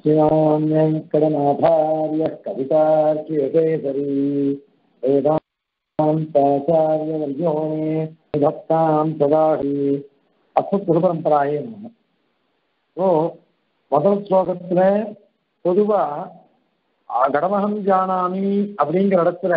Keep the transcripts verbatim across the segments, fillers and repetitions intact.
श्रीमान् वेङ्कटनाथार्यः कवितार्किकेसरी वेदान्ताचार्यवर्यो मे भक्तां सदाहि அஸ்மத்குருபரம்பராயே நமः. ஸோ முதல் ஸ்லோகத்துல பொதுவா கடமகம் ஜானாமி அப்படிங்கிற இடத்துல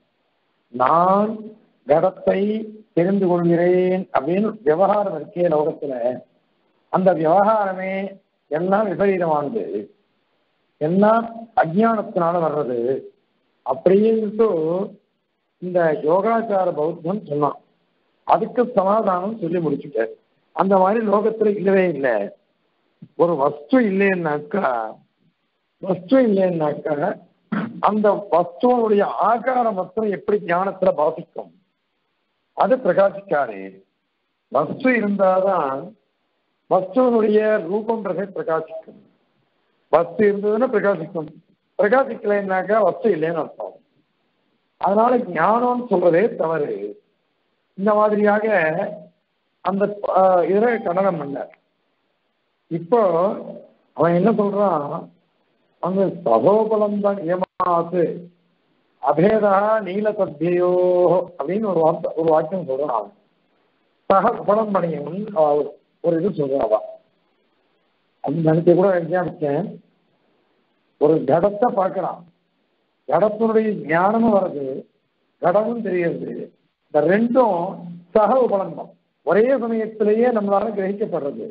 நான் கடத்தை தெரிந்து கொள்கிறேன் அப்படின்னு விவகாரம் இருக்கே லோகத்துல, அந்த விவகாரமே எல்லாம் விபரீதமானது, எல்லாம் அஜ்ஞானத்தினால வர்றது அப்படின்ட்டு இந்த யோகாச்சார பௌத்தம் சொன்னான். அதுக்கு சமாதானம் சொல்லி முடிச்சுட்டார். அந்த மாதிரி லோகத்துல இல்லவே இல்லை. ஒரு வஸ்து இல்லைன்னாக்கா வஸ்து இல்லைன்னாக்கா அந்த வஸ்துவனுடைய ஆகாரம் மட்டும் எப்படி ஞானத்துல பாதிக்கும்? அது பிரகாசிக்காது. வஸ்து இருந்தாதான் வஸ்துவனுடைய ரூபம்ன்றதை பிரகாசிக்கும். வஸ்து இருந்ததுன்னா பிரகாசிக்கும், பிரகாசிக்கலைன்னாக்கா வஸ்து இல்லைன்னு அர்த்தம். அதனால ஞானம்னு சொல்றதே தவறு. இந்த மாதிரியாக அந்த இதை கண்டனம் பண்ணார். இப்போ அவன் என்ன சொல்றான், அந்த சகோபலந்தான் ஏமாத்து அபேதா நீல தத்தியோ அப்படின்னு ஒரு வார்த்தை ஒரு வாக்கியம் சொல்றான். அவன் சக உபலம் பணியும் ஒரு இது சொல்றாவா. அது நினைக்க கூட விஞ்ஞானிச்சேன். ஒரு கடத்தை பார்க்கிறான், கடத்தினுடைய ஞானமும் வருது, கடமும் தெரியுது. இந்த ரெண்டும் சக உபலம்பம், ஒரே சமயத்திலேயே நம்மளால கிரகிக்கப்படுறது.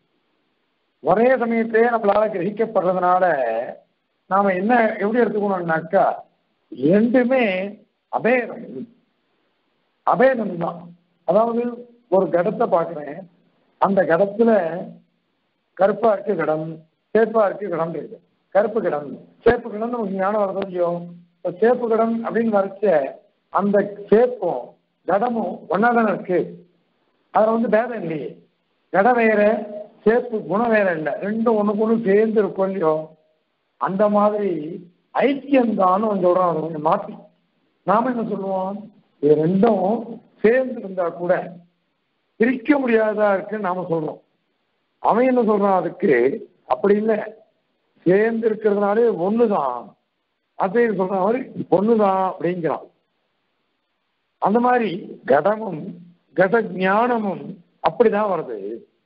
ஒரே சமயத்திலேயே நம்மளால கிரகிக்கப்படுறதுனால நாம என்ன எப்படி எடுத்துக்கணும்னாக்கா ரெண்டுமே அபேதம் அபேதம் தான். அதாவது ஒரு கடத்தை பார்க்கிறேன், அந்த கடத்துல கருப்பா இருக்கு கடம், சேப்பா இருக்கு கடம் இருக்கு. கருப்பு கடம் சேப்பு கடம் நமக்கு ஞானம் வரது இல்லையோ. இப்போ சேப்பு கடம் அப்படின்னு வரைச்ச அந்த சேப்பும் கடமும் ஒன்னா தானே இருக்கு. அதில் வந்து பேதம் இல்லையே. கடம் வேற, சேப்பு குணம் வேற இல்லை, ரெண்டும் ஒண்ணுக்கு ஒண்ணு சேர்ந்து இருக்கும் இல்லையோ. அந்த மாதிரி ஐக்கியம்தான் சொல்றோம். அதை கொஞ்சம் மாற்றி நாம என்ன சொல்லுவோம், இது ரெண்டும் சேர்ந்து இருந்தா கூட பிரிக்க முடியாததா இருக்குன்னு நாம சொல்றோம். அவன் என்ன சொல்றான், அதுக்கு அப்படி இல்லை, சேர்ந்து இருக்கிறதுனாலே ஒண்ணுதான், அதே சொல்ற மாதிரி ஒண்ணுதான் அப்படிங்கிறான். அந்த மாதிரி கடமும் கட ஞானமும் அப்படிதான் வருது.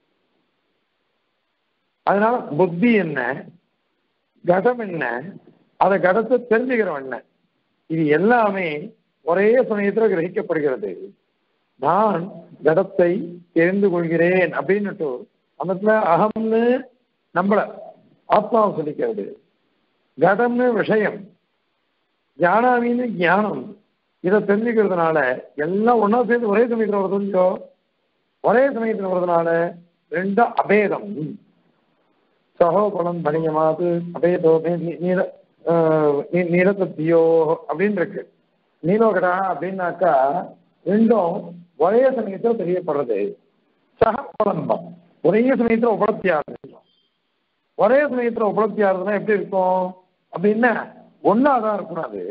அதனால புத்தி என்ன, கடம் என்ன, அதை கடத்தை தெரிஞ்சுக்கிறோம் என்ன, இது எல்லாமே ஒரே சமயத்தில் கிரகிக்கப்படுகிறது. நான் கடத்தை தெரிந்து கொள்கிறேன் அப்படின்னுட்டு அந்த அகம்னு நம்மள ஆத்மாவை சொல்லிக்கிறது, கடம்னு விஷயம், ஞானாமின்னு ஞானம், இதை தெரிஞ்சுக்கிறதுனால எல்லாம் ஒன்னா சேர்ந்து ஒரே சமயத்தில் வருதுன்றோ. ஒரே சமயத்தில் வர்றதுனால ரெண்டும் அபேதம். சகோபலம் பணியமாது அபேதோ நீல நீலத்தியோ அப்படின்னு இருக்கு. நீலோகடா அப்படின்னாக்கா ரெண்டும் ஒரே சமயத்தில் தெரியப்படுறது. சகபலம்பம் ஒரே சமயத்தில் உபலப்தியாகுது. ஒரே சமயத்தில் உபலப்தியாகுதுன்னா எப்படி இருக்கும் அப்படின்னா ஒன்னாதான் இருக்கணும். அது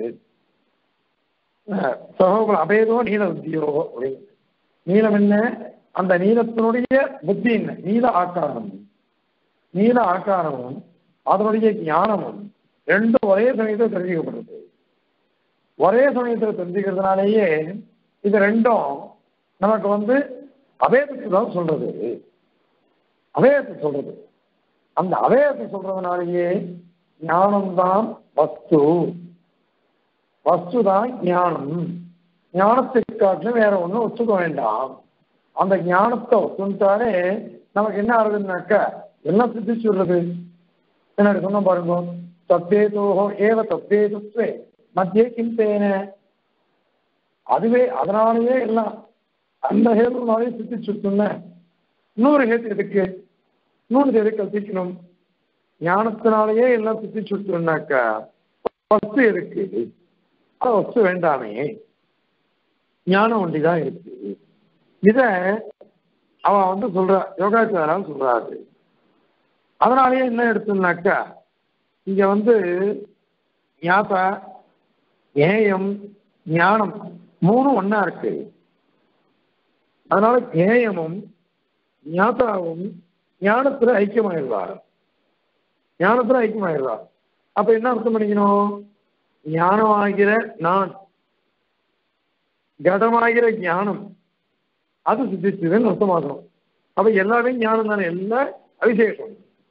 சகோபலம் அபேதோ நீலத்தியோ அப்படின்னு. நீலம் என்ன, அந்த நீலத்தினுடைய புத்தி என்ன, நீல ஆக்காரம், நீல ஆக்காரமும் அதனுடைய ஞானமும் ரெண்டும் ஒரே சமயத்தில் தெரிஞ்சுக்கப்படுறது. ஒரே சமயத்தில் தெரிஞ்சுக்கிறதுனாலேயே இது ரெண்டும் நமக்கு வந்து அபேதத்தை தான் சொல்றது. அபேதத்தை சொல்றது, அந்த அபேதத்தை சொல்றதுனாலேயே ஞானம்தான் வஸ்து, வஸ்து தான் ஞானம். ஞானத்துக்கு காட்டிலும் வேற ஒன்றும் ஒத்துக்க வேண்டாம். அந்த ஞானத்தை ஒத்துட்டாலே நமக்கு என்ன ஆகுதுன்னாக்கா எல்லாம் சித்திச்சு விடுறது. என்ன சொன்ன பாருங்க, தப்பேதோகோ ஏவ தப்பேதுவே மத்திய கிம்பேன, அதுவே அதனாலேயே எல்லாம் அந்த ஹேதுனாலே சித்திச்சு விட்டுன. இன்னொரு ஹேத்து எதுக்கு, இன்னொரு எதுக்கு கல்பிக்கணும்? ஞானத்தினாலேயே எல்லாம் சித்திச்சு விட்டுனாக்கா வஸ்து எதுக்கு? வஸ்து வேண்டாமே, ஞானம் ஒண்டிதான் இருக்கு. இத அவன் வந்து சொல்ற யோகாச்சாரம் சொல்றாரு. அதனாலேயே என்ன எடுத்துனாக்கா இங்க வந்து ஞாபா ஏயம் ஞானம் மூணும் ஒன்னா இருக்கு. அதனால ஏயமும் ஞாதாவும் ஞானத்துல ஐக்கியமாயிருவார். ஞானத்துல ஐக்கியமாயிடுறா. அப்ப என்ன அர்த்தம் பண்ணிக்கணும்? ஞானமாகிற நான், கடமாகிற ஞானம் அது சித்திச்சதுன்னு அர்த்தமாகணும். அப்ப எல்லாமே ஞானம் தானே, எல்லாம் அவிசேஷம்.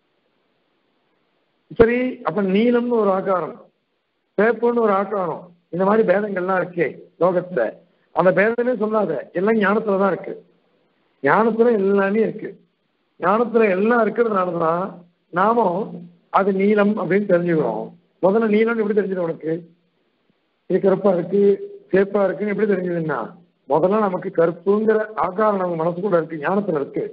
சரி, அப்ப நீலம்னு ஒரு ஆக்காரம், சேப்புன்னு ஒரு ஆக்காரம், இந்த மாதிரி பேதங்கள்லாம் இருக்கே லோகத்துல. அந்த பேதமே சொல்லாத, எல்லாம் ஞானத்துலதான் இருக்கு. ஞானத்துல எல்லாமே இருக்கு. ஞானத்துல எல்லாம் இருக்கிறதுனாலதான் நாமும் அது நீலம் அப்படின்னு தெரிஞ்சுக்கிறோம். முதல்ல நீலம் எப்படி தெரிஞ்சது உனக்கு? இது கருப்பா இருக்கு, சேப்பா இருக்குன்னு எப்படி தெரிஞ்சதுன்னா, முதல்ல நமக்கு கருப்புங்கிற ஆக்காரம் நம்ம மனசுக்குள்ள இருக்கு, ஞானத்துல இருக்கு.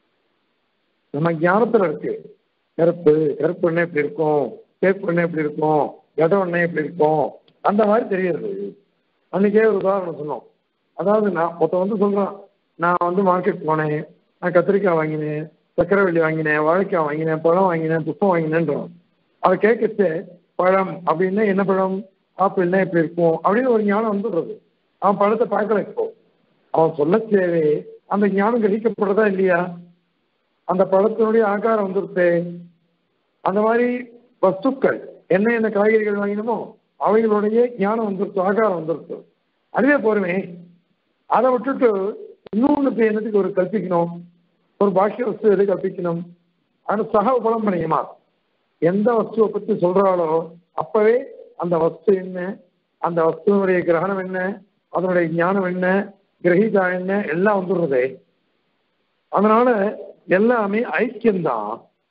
நம்ம ஞானத்துல இருக்கு. கருப்பு கருப்பு எண்ணெய் எப்படி இருக்கும், சேப்பு எண்ணெய் எப்படி இருக்கும், கடம் எண்ணெய் எப்படி இருக்கும், அந்த மாதிரி தெரியுது. அன்னைக்கே ஒரு உதாரணம் சொன்னோம். அதாவது நான் ஒருத்த வந்து சொல்றான், நான் வந்து மார்க்கெட் போனேன், நான் கத்திரிக்காய் வாங்கினேன், சக்கரவள்ளி வாங்கினேன், வாழைக்காய் வாங்கினேன், பழம் வாங்கினேன், புஷ்பம் வாங்கினேன்றான். அதை கேட்கச்சு பழம் அப்படின்னா என்ன பழம், ஆப்பிள்னா எப்படி இருக்கும் அப்படின்னு ஒரு ஞானம் வந்துடுறது. அவன் பழத்தை பார்க்கல. இப்போ அவன் சொல்ல தேவை அந்த ஞானம் கிரகிக்கப்படுறதா இல்லையா? அந்த பழத்தினுடைய ஆகாரம் வந்துருச்சு. அந்த மாதிரி வஸ்துக்கள் என்ன என்ன காய்கறிகள் வாங்கினமோ அவைகளுடைய ஞானம் வந்துருச்சு, ஆகாரம் வந்துருச்சு. அதுவே போருமே. அதை விட்டுட்டு இன்னொன்று என்னத்துக்கு ஒரு கல்பிக்கணும்? ஒரு பாஷ்ய வஸ்து எது கல்பிக்கணும்? அது சக உபலம் பண்ணியுமா? எந்த வஸ்துவை பற்றி சொல்றாளோ அப்பவே அந்த வஸ்து என்ன, அந்த வஸ்துவனுடைய கிரகணம் என்ன, அதனுடைய ஞானம் என்ன, கிரகிதா என்ன, எல்லாம் வந்துடுறதே. அதனால எல்லாமே ஐக்கியம்தான்,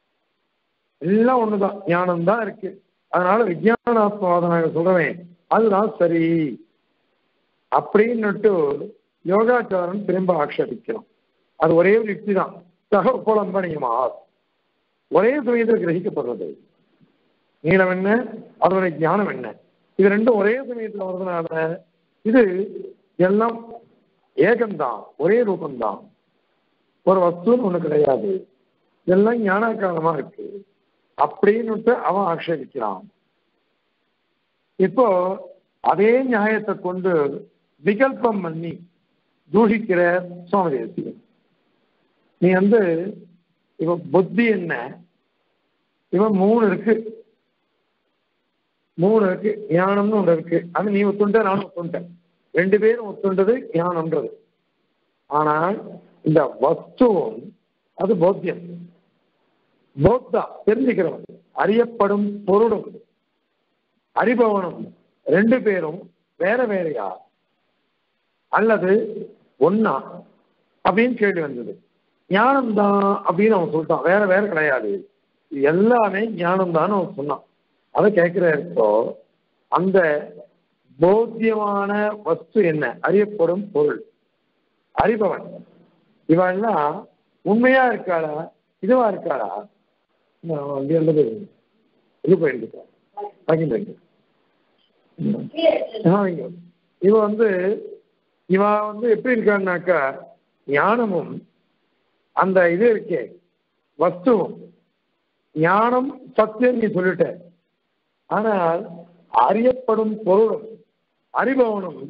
எல்லாம் ஒண்ணுதான், ஞானம் தான் இருக்கு. அதனால விஞ்ஞானாத்மவாதனாக சொல்றேன் அதுதான் சரி அப்படின்னுட்டு யோகாச்சாரம் திரும்ப ஆட்சேபிக்கிறோம். அது ஒரே ஒரு யுக்தி தான், சக உபலம்பனியமா ஒரே சமயத்தில் கிரகிக்கப்படுறது. நீளம் என்ன, அதனுடைய ஞானம் என்ன, இது ரெண்டும் ஒரே சமயத்தில் வர்றதுனால இது எல்லாம் ஏகம்தான், ஒரே ரூபம்தான். ஒரு வஸ்துன்னு ஒண்ணு கிடையாது, எல்லாம் ஞானாக்காரமா இருக்கு அப்படின்னு அவன் ஆட்சேபிக்கிறான். இப்போ அதே நியாயத்தை கொண்டு விகல்பம் பண்ணி தூஷிக்கிற சுவாமி தேசிகன். நீ வந்து இவன் புத்தி என்ன, இவன் மூணு இருக்கு, மூணு இருக்கு, ஞானம்னு ஒன்று இருக்கு. அது நீ ஒத்துண்ட, நானும் ஒத்துண்டேன், ரெண்டு பேரும் ஒத்துண்டது ஞானம்ன்றது. ஆனால் இந்த வஸ்துவும் அது போத்தியம், போக்தா தெரிஞ்சுக்கிறவன், அறியப்படும் பொருளும் அறிபவனும் ரெண்டு பேரும் வேற வேறையா அல்லது ஒன்னா அப்படின்னு கேள்வி வந்தது. ஞானம்தான் அப்படின்னு அவன் சொல்லிட்டான், வேற வேற கிடையாது, எல்லாமே ஞானம்தான் அவன் சொன்னான். அதை கேட்கிற இருக்கோ அந்த போத்தியமான வஸ்து என்ன, அறியப்படும் பொருள், அறிபவன், இவெல்லாம் உண்மையா இருக்காளா, இதுவா இருக்காளா? இது போயிருக்கு இவ வந்து இவ வந்து எப்படி இருக்கான்னாக்கா, ஞானமும் அந்த இது இருக்கே வஸ்துவும், ஞானம் சத்தியம் நீ சொல்லிட்ட, ஆனால் அறியப்படும் பொருளும் அறிபவனும்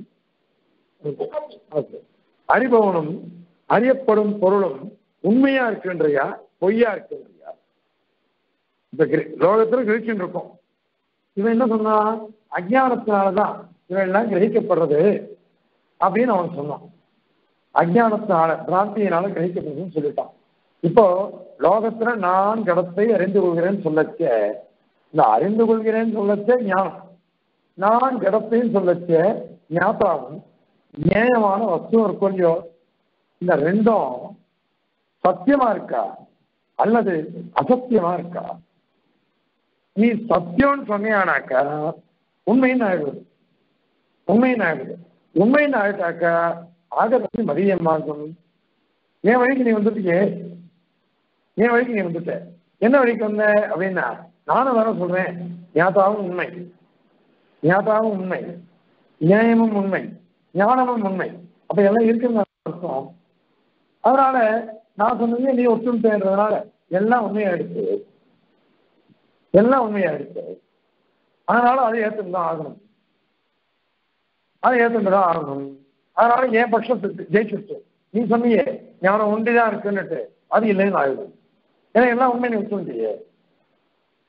அறிபவனும் அறியப்படும் பொருளும் உண்மையா இருக்குன்றியா பொய்யா இருக்குன்றியா? இந்த லோகத்துல கிரகிச்சுட்டு இருக்கும். இவன் என்ன சொன்னா, அஜ்ஞானத்தினாலதான் இவன் எல்லாம் கிரகிக்கப்படுறது அப்படின்னு அவன் சொன்னான். அஜ்ஞானத்தினால பிராந்தியினால கிரகிக்கப்படுறதுன்னு சொல்லிட்டான். இப்போ லோகத்துல நான் கடத்தை அறிந்து கொள்கிறேன்னு சொல்லச்ச, இந்த அறிந்து கொள்கிறேன்னு சொல்லச்ச ஞானம், நான் கடத்தையும் சொல்லச்ச ஞாபகம் நியாயமான வஸ்துவும் இருக்கும் இல்லையோ? இந்த ரெண்டும் சத்தியமா இருக்கா அல்லது அசத்தியமா இருக்கா? நீ சத்தியம்னு சொன்னியானாக்கா உண்மைன்னு ஆயிடுது, உண்மைன்னு ஆயிடுது. உண்மைன்னு ஆயிட்டாக்கா ஆகப்படி மதியமாகும். என் வழிக்கு நீ வந்துட்டியே, என் வழிக்கு நீ வந்துட்ட, என்ன வழிக்கு வந்த அப்படின்னா, நானும் வேற சொல்றேன், ஞாதாவும் உண்மை, ஞாதாவும் உண்மை, நியாயமும் உண்மை, ஞானமும் உண்மை, அப்ப எல்லாம் இருக்குன்னு அர்த்தம். அதனால நான் சொன்னதே நீ ஒத்துமைன்றதுனால எல்லாம் உண்மையா இருக்கு, எல்லாம் உண்மையா இருக்கு. அதனால அதை ஏற்றுதான் ஆகணும், அதை ஏற்றுதான் ஆகணும். அதனால என் பட்சத்துக்கு ஜெயிச்சுட்டு நீ சொன்னியே ஞானம் ஒன்றிதான் இருக்குன்னுட்டு அது இல்லைன்னு ஆயிடும். ஏன்னா எல்லாம் உண்மை நீ ஒத்துமையே.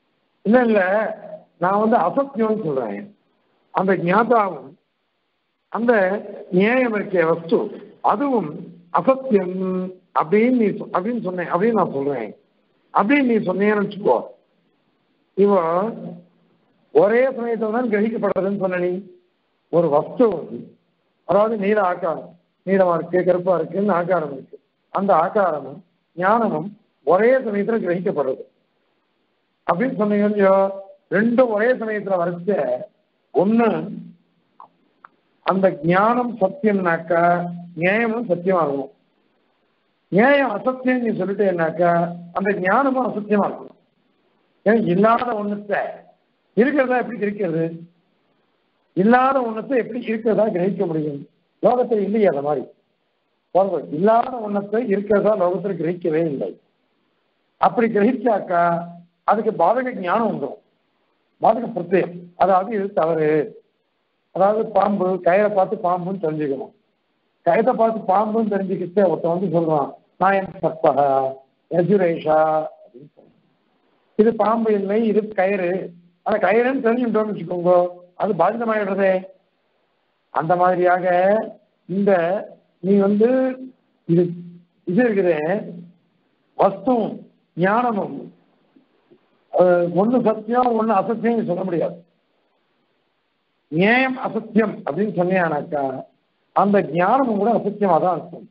இல்ல இல்ல, நான் வந்து அசத்தியம்னு சொல்றேன். அந்த ஞாதாவும் அந்த நியாயம் இருக்க வஸ்து அதுவும் அசத்தியம் அப்படின்னு நீ அப்படின்னு சொன்னேன் அப்படின்னு நான் சொல்றேன். அப்படின்னு நீ சொன்னேன்னு வச்சுக்கோ, இவன் ஒரே சமயத்தில் தான் கிரகிக்கப்படுறதுன்னு சொன்ன நீ. ஒரு வஸ்து அதாவது நீல ஆக்காரம், நீளமா இருக்கு கருப்பா இருக்குன்னு ஆக்காரம் இருக்கு. அந்த ஆக்காரமும் ஞானமும் ஒரே சமயத்தில் கிரகிக்கப்படுறது அப்படின்னு சொன்னீங்க. ரெண்டும் ஒரே சமயத்துல வரைச்ச ஒண்ணு அந்த ஞானம் சத்தியம்னாக்கா நியாயமும் சத்தியமாகும். நியாயம் அசத்தியம் நீ சொல்லிட்டேன்னாக்கா அந்த ஞானமும் அசத்தியமா இருக்கும். ஏன்னா இல்லாத ஒண்ணுத்த இருக்கிறதா எப்படி கிரகிக்கிறது? இல்லாத ஒண்ணத்தை எப்படி இருக்கிறதா கிரகிக்க முடியும்? லோகத்தில் இல்லையே அந்த மாதிரி. இல்லாத ஒண்ணத்தை இருக்கிறதா லோகத்தில் கிரகிக்கவே இல்லை. அப்படி கிரகிச்சாக்கா அதுக்கு பாதக ஞானம் வந்துடும், பாதக பிரத்யம். அதாவது இது தவறு. அதாவது பாம்பு கயிறை பார்த்து பாம்புன்னு தெரிஞ்சுக்கணும். கயத்தை பார்த்து பாம்புன்னு தெரிஞ்சுக்கிட்டு ஒருத்தன் வந்து சொல்றான் நான் என் சப்பக யஜுரேஷா அப்படின்னு சொல்றான். இது பாம்பு இல்லை, இது கயிறு. அந்த கயிறுன்னு தெரிஞ்சுட்டோம்னு வச்சுக்கோங்க, அது பாதிதமாயிடுறதே. அந்த மாதிரியாக இந்த நீ வந்து இது இது இருக்குது வஸ்துவும் ஞானமும் ஒண்ணு சத்தியம் ஒண்ணு அசத்தியம் சொல்ல முடியாது. நியாயம் அசத்தியம் அப்படின்னு சொன்னாக்கா அந்த ஞானமும் கூட அசத்தியமா தான் இருக்கும்.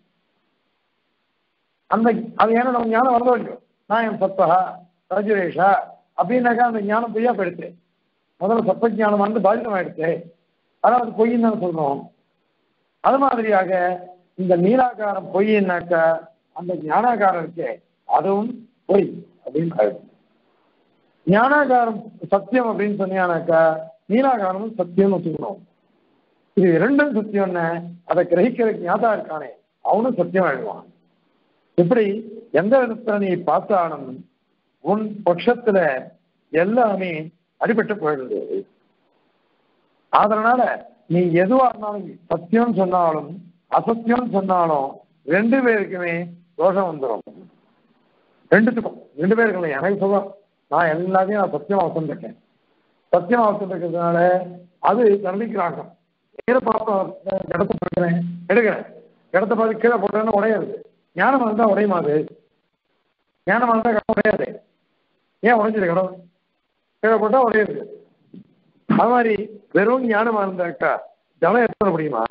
அந்த அது ஏன்னா நம்ம ஞானம் வரதோ இல்லையோ, நான் என் சத்தகா ரஜுரேஷா அப்படின்னாக்கா அந்த ஞானம் பொய்யா போயிடுச்சு. முதல்ல சத்த ஞானம் வந்து பாதிதமாயிடுச்சு, அதாவது பொய்ன்னு தான் சொல்றோம். அது மாதிரியாக இந்த நீலாகாரம் பொய்னாக்கா அந்த ஞானாகாரம் இருக்கே அதுவும் பொய் அப்படின்னு ஆயிடும். ஞானாகாரம் சத்தியம் அப்படின்னு சொன்னாக்கா நீலாகாரமும் சத்தியம்னு வச்சுக்கணும். இது இரண்டும் சத்தியம்னு அதை கிரகிக்கிற ஞாதா இருக்கானே அவனும் சத்தியம் ஆயிடுவான். இப்படி எந்த விதத்துல நீ பார்த்தாலும் உன் பட்சத்துல எல்லாமே அடிபட்டு போயிடுது. அதனால நீ எதுவா இருந்தாலும் சத்தியம் சொன்னாலும் அசத்தியம் சொன்னாலும் ரெண்டு பேருக்குமே தோஷம் வந்துடும். ரெண்டுத்துக்கும் ரெண்டு பேருக்கு எனக்கு சொல்ல நான் எல்லாத்தையும் நான் சத்தியமா வச்சுருக்கேன். சத்தியமா வச்சுருக்கிறதுனால அது கண்டிக்கிறாங்க. கீழே பார்ப்ப இடத்த பார்க்கிறேன் எடுக்கிறேன், இடத்த பார்த்து கீழே போட்டேன்னு உடையாது. ஞானம் இருந்தால் உடையுமாது? ஞானம் இருந்தால் கடம் உடையாது. ஏன் உடைஞ்சது கடம்? கீழே போட்டால் உடையாது. அது மாதிரி வெறும் ஞானமா இருந்தாக்கா ஜலம் எத்தனை முடியுமா?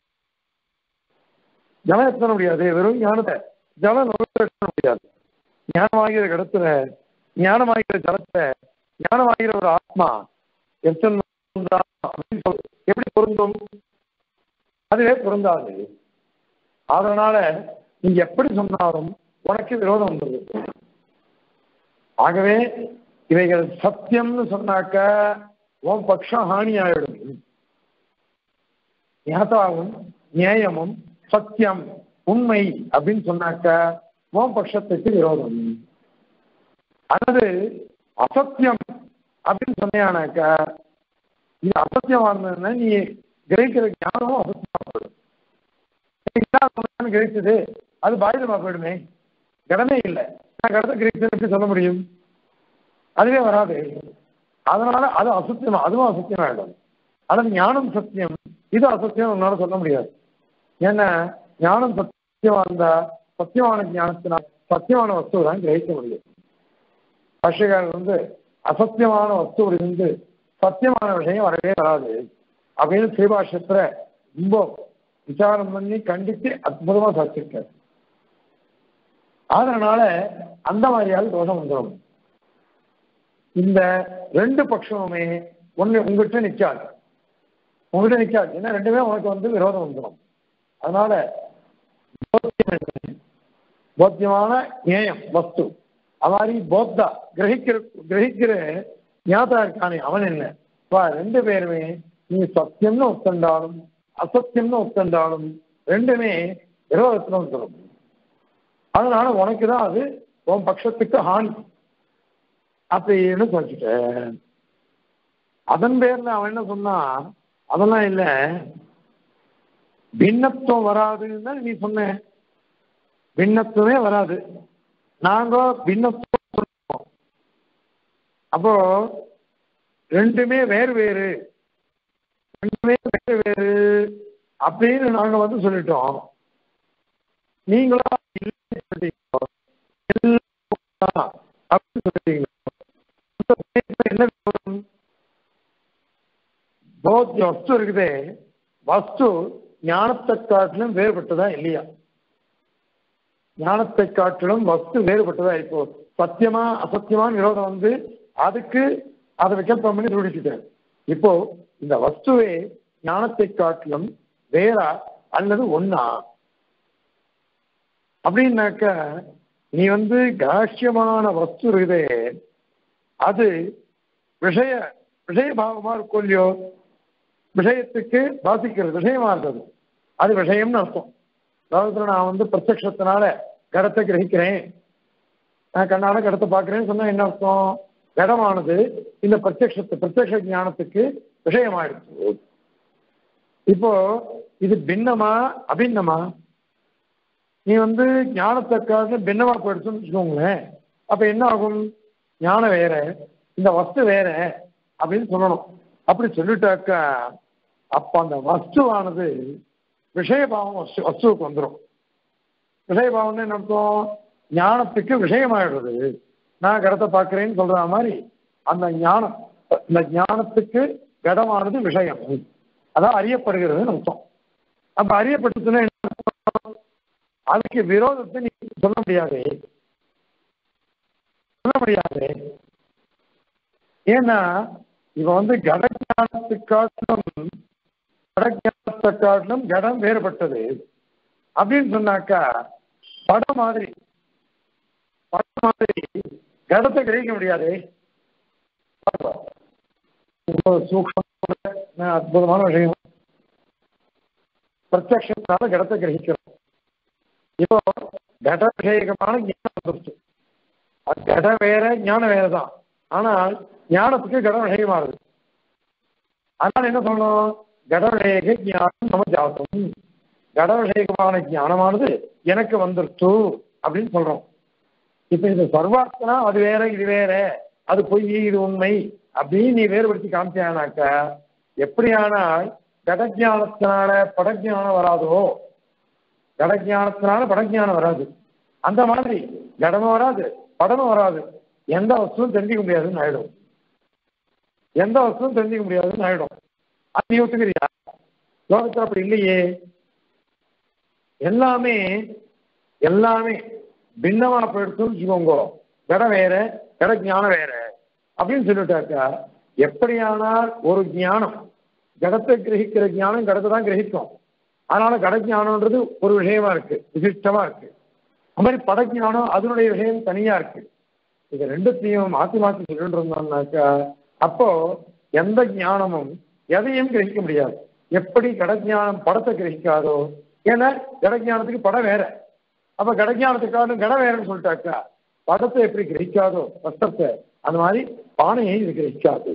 ஜலம் எத்தனை முடியாது. வெறும் ஞானத்தை ஜலம் எத்தனை முடியாது. ஞானமாகிற இடத்துல ஞானமாகிற ஜலத்தை ஞானமாகிற ஒரு ஆத்மா எத்தனை எப்படி பொருந்தும்? அதுவே பொருந்தாது. அதனால நீ எப்படி சொன்னாலும் உனக்கு விரோதம் வந்துடுது. ஆகவே இவைகள் சத்தியம்னு சொன்னாக்க உன் பட்சம் ஹானி ஆயிடும். ஞாதாவும் நியாயமும் சத்தியம் உண்மை அப்படின்னு சொன்னாக்க உன் பட்சத்துக்கு விரோதம். அல்லது அசத்தியம் அப்படின்னு சொன்னாக்க இது அசத்தியமா இருந்ததுன்னா நீ கிரகிக்கிற ஞானமும் அசத்தியமா போயிடும். கிரகிச்சது அது பாதிதமா போயிடுமே. கடமே இல்லை, நான் கடத்தை கிரகிச்சது எப்படி சொல்ல முடியும்? அதுவே வராது. அதனால அது அசத்தியம், அதுவும் அசத்தியம் ஆயிடும். அதாவது ஞானம் சத்தியம், இது அசத்தியம் உன்னால சொல்ல முடியாது. ஏன்னா ஞானம் சத்தியமா இருந்தா சத்தியமான ஞானத்தினால் சத்தியமான வஸ்துவை தான் கிரகிக்க முடியும். பாஷ்யக்காரர் வந்து அசத்தியமான வஸ்துவிலிருந்து சத்தியமான விஷயம் வரவே வராது அப்படின்னு ஸ்ரீபாஷ்யத்துல ரொம்ப விசாரம் பண்ணி கண்டித்து அற்புதமா சாதிச்சிருக்காரு. அதனால அந்த மாதிரியாவது தோஷம் வந்துடும். இந்த ரெண்டு பட்சமுமே ஒண்ணு உங்ககிட்ட நிற்காது, உங்ககிட்ட நிற்காது. ஏன்னா ரெண்டுமே உனக்கு வந்து விரோதம் வந்துடும். அதனால போத்தியமான நியாயம் வஸ்து, அது மாதிரி போத்தா கிரகிக்கிற கிரகிக்கிற ஞாபகம் இருக்கானே அவன் என்ன ரெண்டு பேருமே நீ சத்தியம்னு ஒத்தண்டாலும் அசத்தியம்னு ஒத்தண்டாலும் ரெண்டுமே விரோதத்துல வந்துடும். அதனால உனக்கு தான் அது உன் பட்சத்துக்கு ஹானி அப்படின்னு சொல்லிட்டேன். அதன் பேர்ல அவன் என்ன சொன்னா, அதெல்லாம் இல்லை பின்னத்துவம் வராதுன்னு தான் நீ சொன்ன. பின்னத்துவமே வராது. நாங்க பின்னத்துவம் சொல்றோம். அப்போ ரெண்டுமே வேறு வேறு ரெண்டுமே வேறு வேறு அப்படின்னு நாங்க வந்து சொல்லிட்டோம். நீங்களா இல்லைன்னு சொல்லிட்டீங்க அப்படின்னு சொல்லிட்டீங்க. என்ன வஸ்து இருக்குதே, வஸ்து ஞானத்தை காட்டிலும் வேறுபட்டதா இல்லையா? ஞானத்தை காட்டிலும் வஸ்து வேறுபட்டதா? இப்போ சத்தியமா அசத்தியமான விரோதம் வந்து அதுக்கு அதை விகல்பம் பண்ணி ரூடிச்சுட்டார். இப்போ இந்த வஸ்துவே ஞானத்தை காட்டிலும் வேறா அல்லது ஒன்னா அப்படின்னாக்க, நீ வந்து காஷ்யமான வஸ்து இருக்குதே அது விஷய விஷயபாவமா இருக்கும் இல்லையோ? விஷயத்துக்கு பாதிக்கிறது, விஷயமா இருந்தது, அது விஷயம்னு அர்த்தம். அதாவது நான் வந்து பிரத்யக்ஷத்தினால கடத்தை கிரகிக்கிறேன், நான் கண்ணால கடத்தை பார்க்கிறேன்னு சொன்னா என்ன அர்த்தம்? கடமானது இந்த பிரத்யக்ஷத்தை பிரத்யக்ஷ ஞானத்துக்கு விஷயமாயிடுச்சு. இப்போ இது பின்னமா அபின்னமா? நீ வந்து ஞானத்துக்காக பின்னமா போயிடுச்சுன்னு வச்சுக்கோங்களேன். அப்ப என்ன ஆகும்? ஞானம் வேற, இந்த வஸ்து வேற அப்படின்னு சொல்லணும். அப்படி சொல்லிட்டாக்கா அப்ப அந்த வஸ்துவானது விஷயபாவம் வஸ்து வஸ்துவுக்கு வந்துடும். விஷயபாவம்னு என்ன அர்த்தம்? ஞானத்துக்கு விஷயமாயிடுறது. நான் கடத்தை பார்க்கிறேன்னு சொல்ற மாதிரி அந்த ஞானம், இந்த ஞானத்துக்கு கடமானது விஷயம், அதான் அறியப்படுகிறதுன்னு அர்த்தம். அப்ப அறியப்பட்டுச்சுன்னா என்ன அர்த்தம்? அதுக்கு விரோதத்தை நீ சொல்ல முடியாது, சொல்ல முடியாது. ஏன்னா இவ வந்து கடஞானத்துக்காட்டிலும் கடஞானத்தை காட்டிலும் கடம் வேறுபட்டது அப்படின்னு சொன்னாக்கா, படம் மாதிரி படம் மாதிரி கடத்தை கிரகிக்க முடியாது. சூக்ஷ்ம அற்புதமான விஷயம். பிரத்யக்ஷத்தினால கடத்தை கிரகிக்கிறோம். இப்போ கட விஷயகமான ஞானம் வந்துருச்சு. அது கட வேற ஞானம் வேறதான். ஆனால் ஞானத்துக்கு கட விஷயமாகுது. அதனால என்ன சொல்லணும்? கட விஷயக ஞானம் நம்ம ஜாதம், கட விஷயகமான ஞானமானது எனக்கு வந்துருச்சு அப்படின்னு சொல்றோம். இப்ப இது சர்வாத்மனா அது வேற இது வேற, அது பொய் இது உண்மை அப்படின்னு நீ வேறுபடுத்தி காமிச்சானாக்கா, எப்படியானால் கடஜானத்தினால படஜானம் வராதோ, கடஜானத்தினால படஜானம் வராது, அந்த மாதிரி கடமும் வராது படமும் வராது, எந்த வஸ்துவும் தெரிஞ்சிக்க முடியாதுன்னு ஆயிடும். எந்த வஸ்துவும் தெரிஞ்சிக்க முடியாதுன்னு ஆயிடும். அது நீ ஒத்துக்கிறியா? லோகத்தில் அப்படி இல்லையே. எல்லாமே எல்லாமே பின்னமா போயிடுச்சுன்னு வச்சுக்கோங்க. கட வேற கட ஞானம் வேற அப்படின்னு சொல்லிட்டாக்கா, எப்படியானால் ஒரு ஞானம் கடத்தை கிரகிக்கிற ஞானம் கடத்தை தான் கிரகிக்கும். அதனால கட ஞானம்ன்றது ஒரு விஷயமா இருக்கு, விசிஷ்டமா இருக்கு. அது மாதிரி படஞானம் அதனுடைய விஷயம் தனியா இருக்கு. இது ரெண்டுத்தையும் மாற்றி மாற்றி சொல்லிட்டு இருந்தோம்னாக்கா, அப்போ எந்த ஞானமும் எதையும் கிரகிக்க முடியாது. எப்படி கடஞானம் படத்தை கிரகிக்காதோ, ஏன்னா கடஞானத்துக்கு படம் வேற. அப்ப கடஞானத்துக்காக கட வேறன்னு சொல்லிட்டாக்கா, படத்தை எப்படி கிரகிக்காதோ வஸ்திரத்தை, அந்த மாதிரி பானையை இது கிரகிக்காது,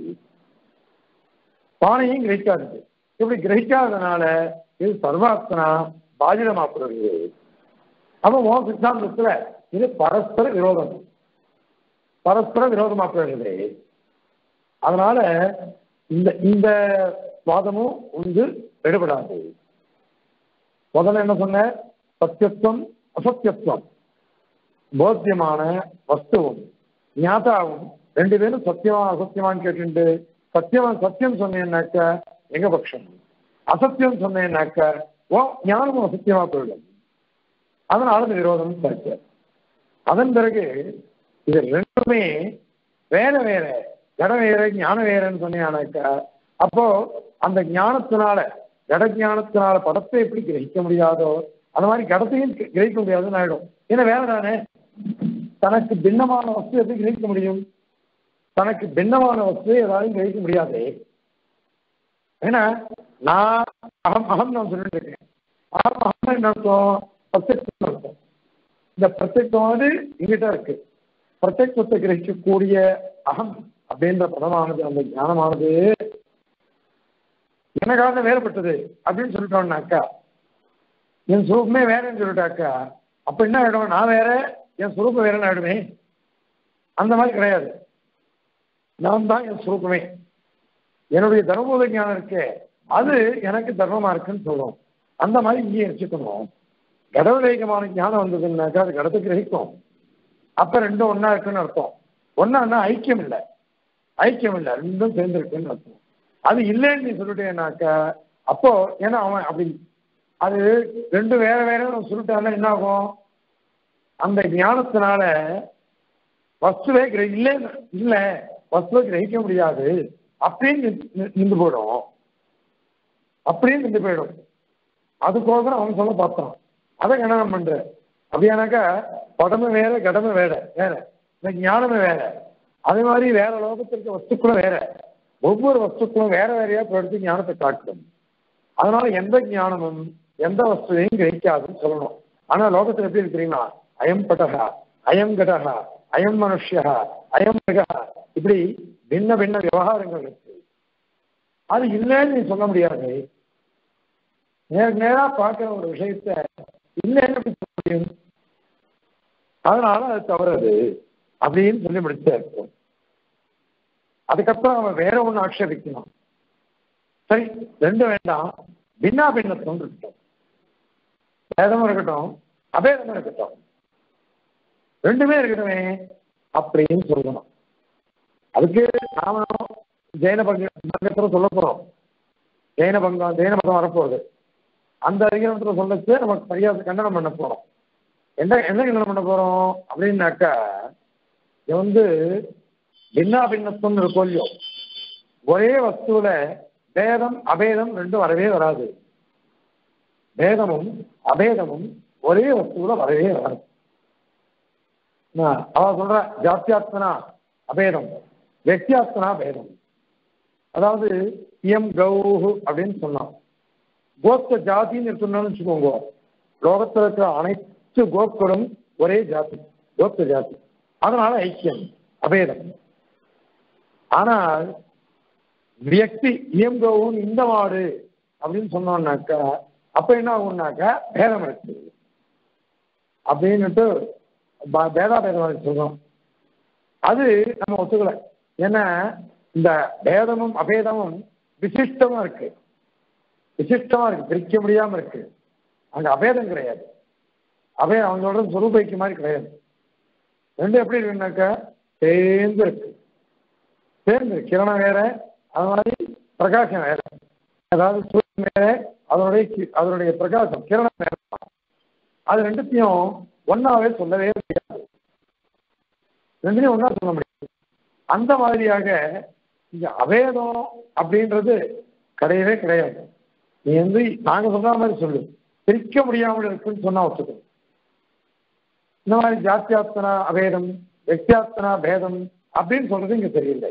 பானையும் கிரகிக்காது. இப்படி கிரகிக்காததுனால இது சர்வாத்மனா பாதிதமாப்படுறது. அப்போ உன் சித்தாந்தத்துல இது பரஸ்பர விரோதம், பரஸ்பர விரோதமாக்குறது. அதனால இந்த இந்த வாதமும் வந்து எடுபடாது. முதல்ல என்ன சொன்ன? சத்தியத்துவம் அசத்தியத்துவம், போத்தியமான வஸ்துவும் ஞாதாவும் ரெண்டு பேரும் சத்தியமா அசத்தியமானு கேட்டு, சத்தியமா சத்தியம் சொன்னேன்னாக்க எங்க பட்சம், அசத்தியம் சொன்னேன்னாக்க ஓ ஞானமும் அசத்தியமா போயிடும். அதனால இந்த விரோதம் இருக்கு. அதன் பிறகு இது ரெண்டுமே வேற வேற, கட வேற ஞான வேறன்னு சொன்னாக்கா, அப்போ அந்த ஞானத்தினால கட ஞானத்தினால படத்தை எப்படி கிரகிக்க முடியாதோ அந்த மாதிரி கடத்தையும் கிரகிக்க முடியாதுன்னு ஆயிடும். ஏன்னா வேற தானே. தனக்கு பின்னமான வஸ்து எப்படி கிரகிக்க முடியும்? தனக்கு பின்னமான வஸ்து ஏதாவது கிரகிக்க முடியாது. ஏன்னா நான் அகம் அகம் நான் சொல்லிட்டு இருக்கேன். அகம் அகம் என்ன அர்த்தம்? பிரத்யக்ஷம் அர்த்தம். இந்த பிரத்யக்ஷமானது எங்கிட்ட இருக்கு. பிரத்யக்ஷத்தை கிரகிக்கக்கூடிய அகம் அப்படின்ற பதமானது, அந்த ஞானமானது எனக்காக வேறுபட்டது அப்படின்னு சொல்லிட்டோம்னாக்கா, என் சுரூபமே வேறன்னு சொல்லிட்டாக்கா, அப்ப என்ன ஆயிடும்? நான் வேற என் சுரூபம் வேறன்னு ஆயிடுமே. அந்த மாதிரி கிடையாது. நான் தான் என் சுரூபமே. என்னுடைய தர்மபூத ஞானம் இருக்கே அது எனக்கு தர்மமா இருக்குன்னு சொல்லுவோம். அந்த மாதிரி இங்கேயும் வச்சுக்கணும். கடவுளேகமான ஞானம் வந்ததுன்னாக்கா அது கடத்தை கிரகிக்கும். அப்ப ரெண்டும் ஒன்னா இருக்குன்னு அர்த்தம். ஒன்னா ஐக்கியம் இல்லை, ஐக்கியம் இல்லை, ரெண்டும் சேர்ந்துருக்குன்னு அர்த்தம். அது இல்லைன்னு நீ சொல்லிட்டேன்னாக்கா அப்போ ஏன்னா அவன் அப்படி அது ரெண்டும் வேற வேற சொல்லிட்டான்னா என்ன ஆகும்? அந்த ஞானத்தினால வஸ்துவே கிர இல்லை இல்லை வஸ்துவை கிரகிக்க முடியாது அப்படின்னு நின்று போயிடும். அப்படியே நின்று போயிடும். அதுக்கோசரம் அவன் சொல்ல பார்த்தான். அதை கண்டனம் பண்ற. அப்படியானாக்கா படமே வேற, கடமை வேற வேற, இந்த ஞானமே வேற. அதே மாதிரி வேற லோகத்திற்கு வஸ்துக்களும் வேற. ஒவ்வொரு வஸ்துக்களும் வேற வேறையா போயிடுத்து ஞானத்தை காட்டும். அதனால எந்த ஞானமும் எந்த வஸ்துவையும் கிரகிக்காதுன்னு சொல்லணும். ஆனா லோகத்துல எப்படி இருக்கிறீங்களா? அயம் பட்டகா, அயம் கடகா, அயம் மனுஷா, அயம் மிருகா, இப்படி பின்ன பின்ன விவகாரங்கள் இருக்கு. அது இல்லைன்னு நீ சொல்ல முடியாது. நேர நேரா பார்க்கிற ஒரு விஷயத்த இல்லைன்னு சொல்ல முடியும். அதனால அது தவறது அப்படின்னு சொல்லி முடிச்சா இருக்கும். அதுக்கப்புறம் அவன் வேற ஒண்ணு ஆட்சேபிக்கணும். சரி, ரெண்டும் வேண்டாம், பின்னா பின்னத்துவம் இருக்கட்டும், வேதமும் இருக்கட்டும், அபேதமும் இருக்கட்டும், ரெண்டுமே இருக்கட்டுமே அப்படின்னு சொல்லணும். அதுக்கு நாம ஜெயின பங்கத்துல சொல்ல போறோம். ஜெயின பங்கம் ஜெயின மதம் வரப்போகுது. அந்த அதிகாரத்துல சொல்லச்சு நமக்கு சரியா கண்டனம் பண்ண போறோம். என்ன என்ன கண்டனம் பண்ண போறோம் அப்படின்னாக்கா இது வந்து பின்னா பின்னத்துவம் இருக்கும் இல்லையோ, ஒரே வஸ்துவில பேதம் அபேதம் ரெண்டும் வரவே வராது. பேதமும் அபேதமும் ஒரே வஸ்துவில வரவே வராது. அவ சொல்ற ஜாத்தியாத்மனா அபேதம், வெத்தியாத்மனா பேதம். அதாவது இயம் கௌஹு அப்படின்னு சொன்னான். கோப்த ஜாதின்னு சொன்னான்னு வச்சுக்கோங்க, லோகத்தில் இருக்கிற அனைத்து கோப்களும் ஒரே ஜாதி, கோப்த ஜாதி. அதனால ஐக்கியம், அபேதம். ஆனால் வியக்தி இயம் கௌன்னு இந்த மாடு அப்படின்னு சொன்னோம்னாக்கா அப்ப என்ன ஆகும்னாக்கா பேதம் இருக்கு அப்படின்னுட்டு பேதா பேதம் சொல்றோம். அது நம்ம ஒத்துக்கல. ஏன்னா இந்த பேதமும் அபேதமும் விசிஷ்டமா இருக்கு, விசிஷ்டமா இருக்கு, பிரிக்க முடியாம இருக்கு. அங்க அபேதம் கிடையாது. அபே அவங்களோட சொரூபைக்கு மாதிரி கிடையாது. ரெண்டும் எப்படி இருக்குன்னாக்கா சேர்ந்து இருக்கு, சேர்ந்து கிரணம் வேற, அது மாதிரி பிரகாசம் வேற. அதாவது சூரியன் வேற, அதனுடைய அதனுடைய பிரகாசம் கிரணம் வேற. அது ரெண்டுத்தையும் ஒன்னாவே சொல்லவே முடியாது, ரெண்டுலையும் ஒன்னா சொல்ல முடியாது. அந்த மாதிரியாக இங்க அபேதம் அப்படின்றது கிடையவே கிடையாது. நீ வந்து நாங்க சொல்ற மாதிரி சொல்லு, பிரிக்க முடியாமல் இருக்குன்னு சொன்னா ஒத்துக்கணும். இந்த மாதிரி ஜாத்தியாத்மனா அபேதம், வெக்தியாத்மனா பேதம் அப்படின்னு சொல்றது இங்க தெரியல.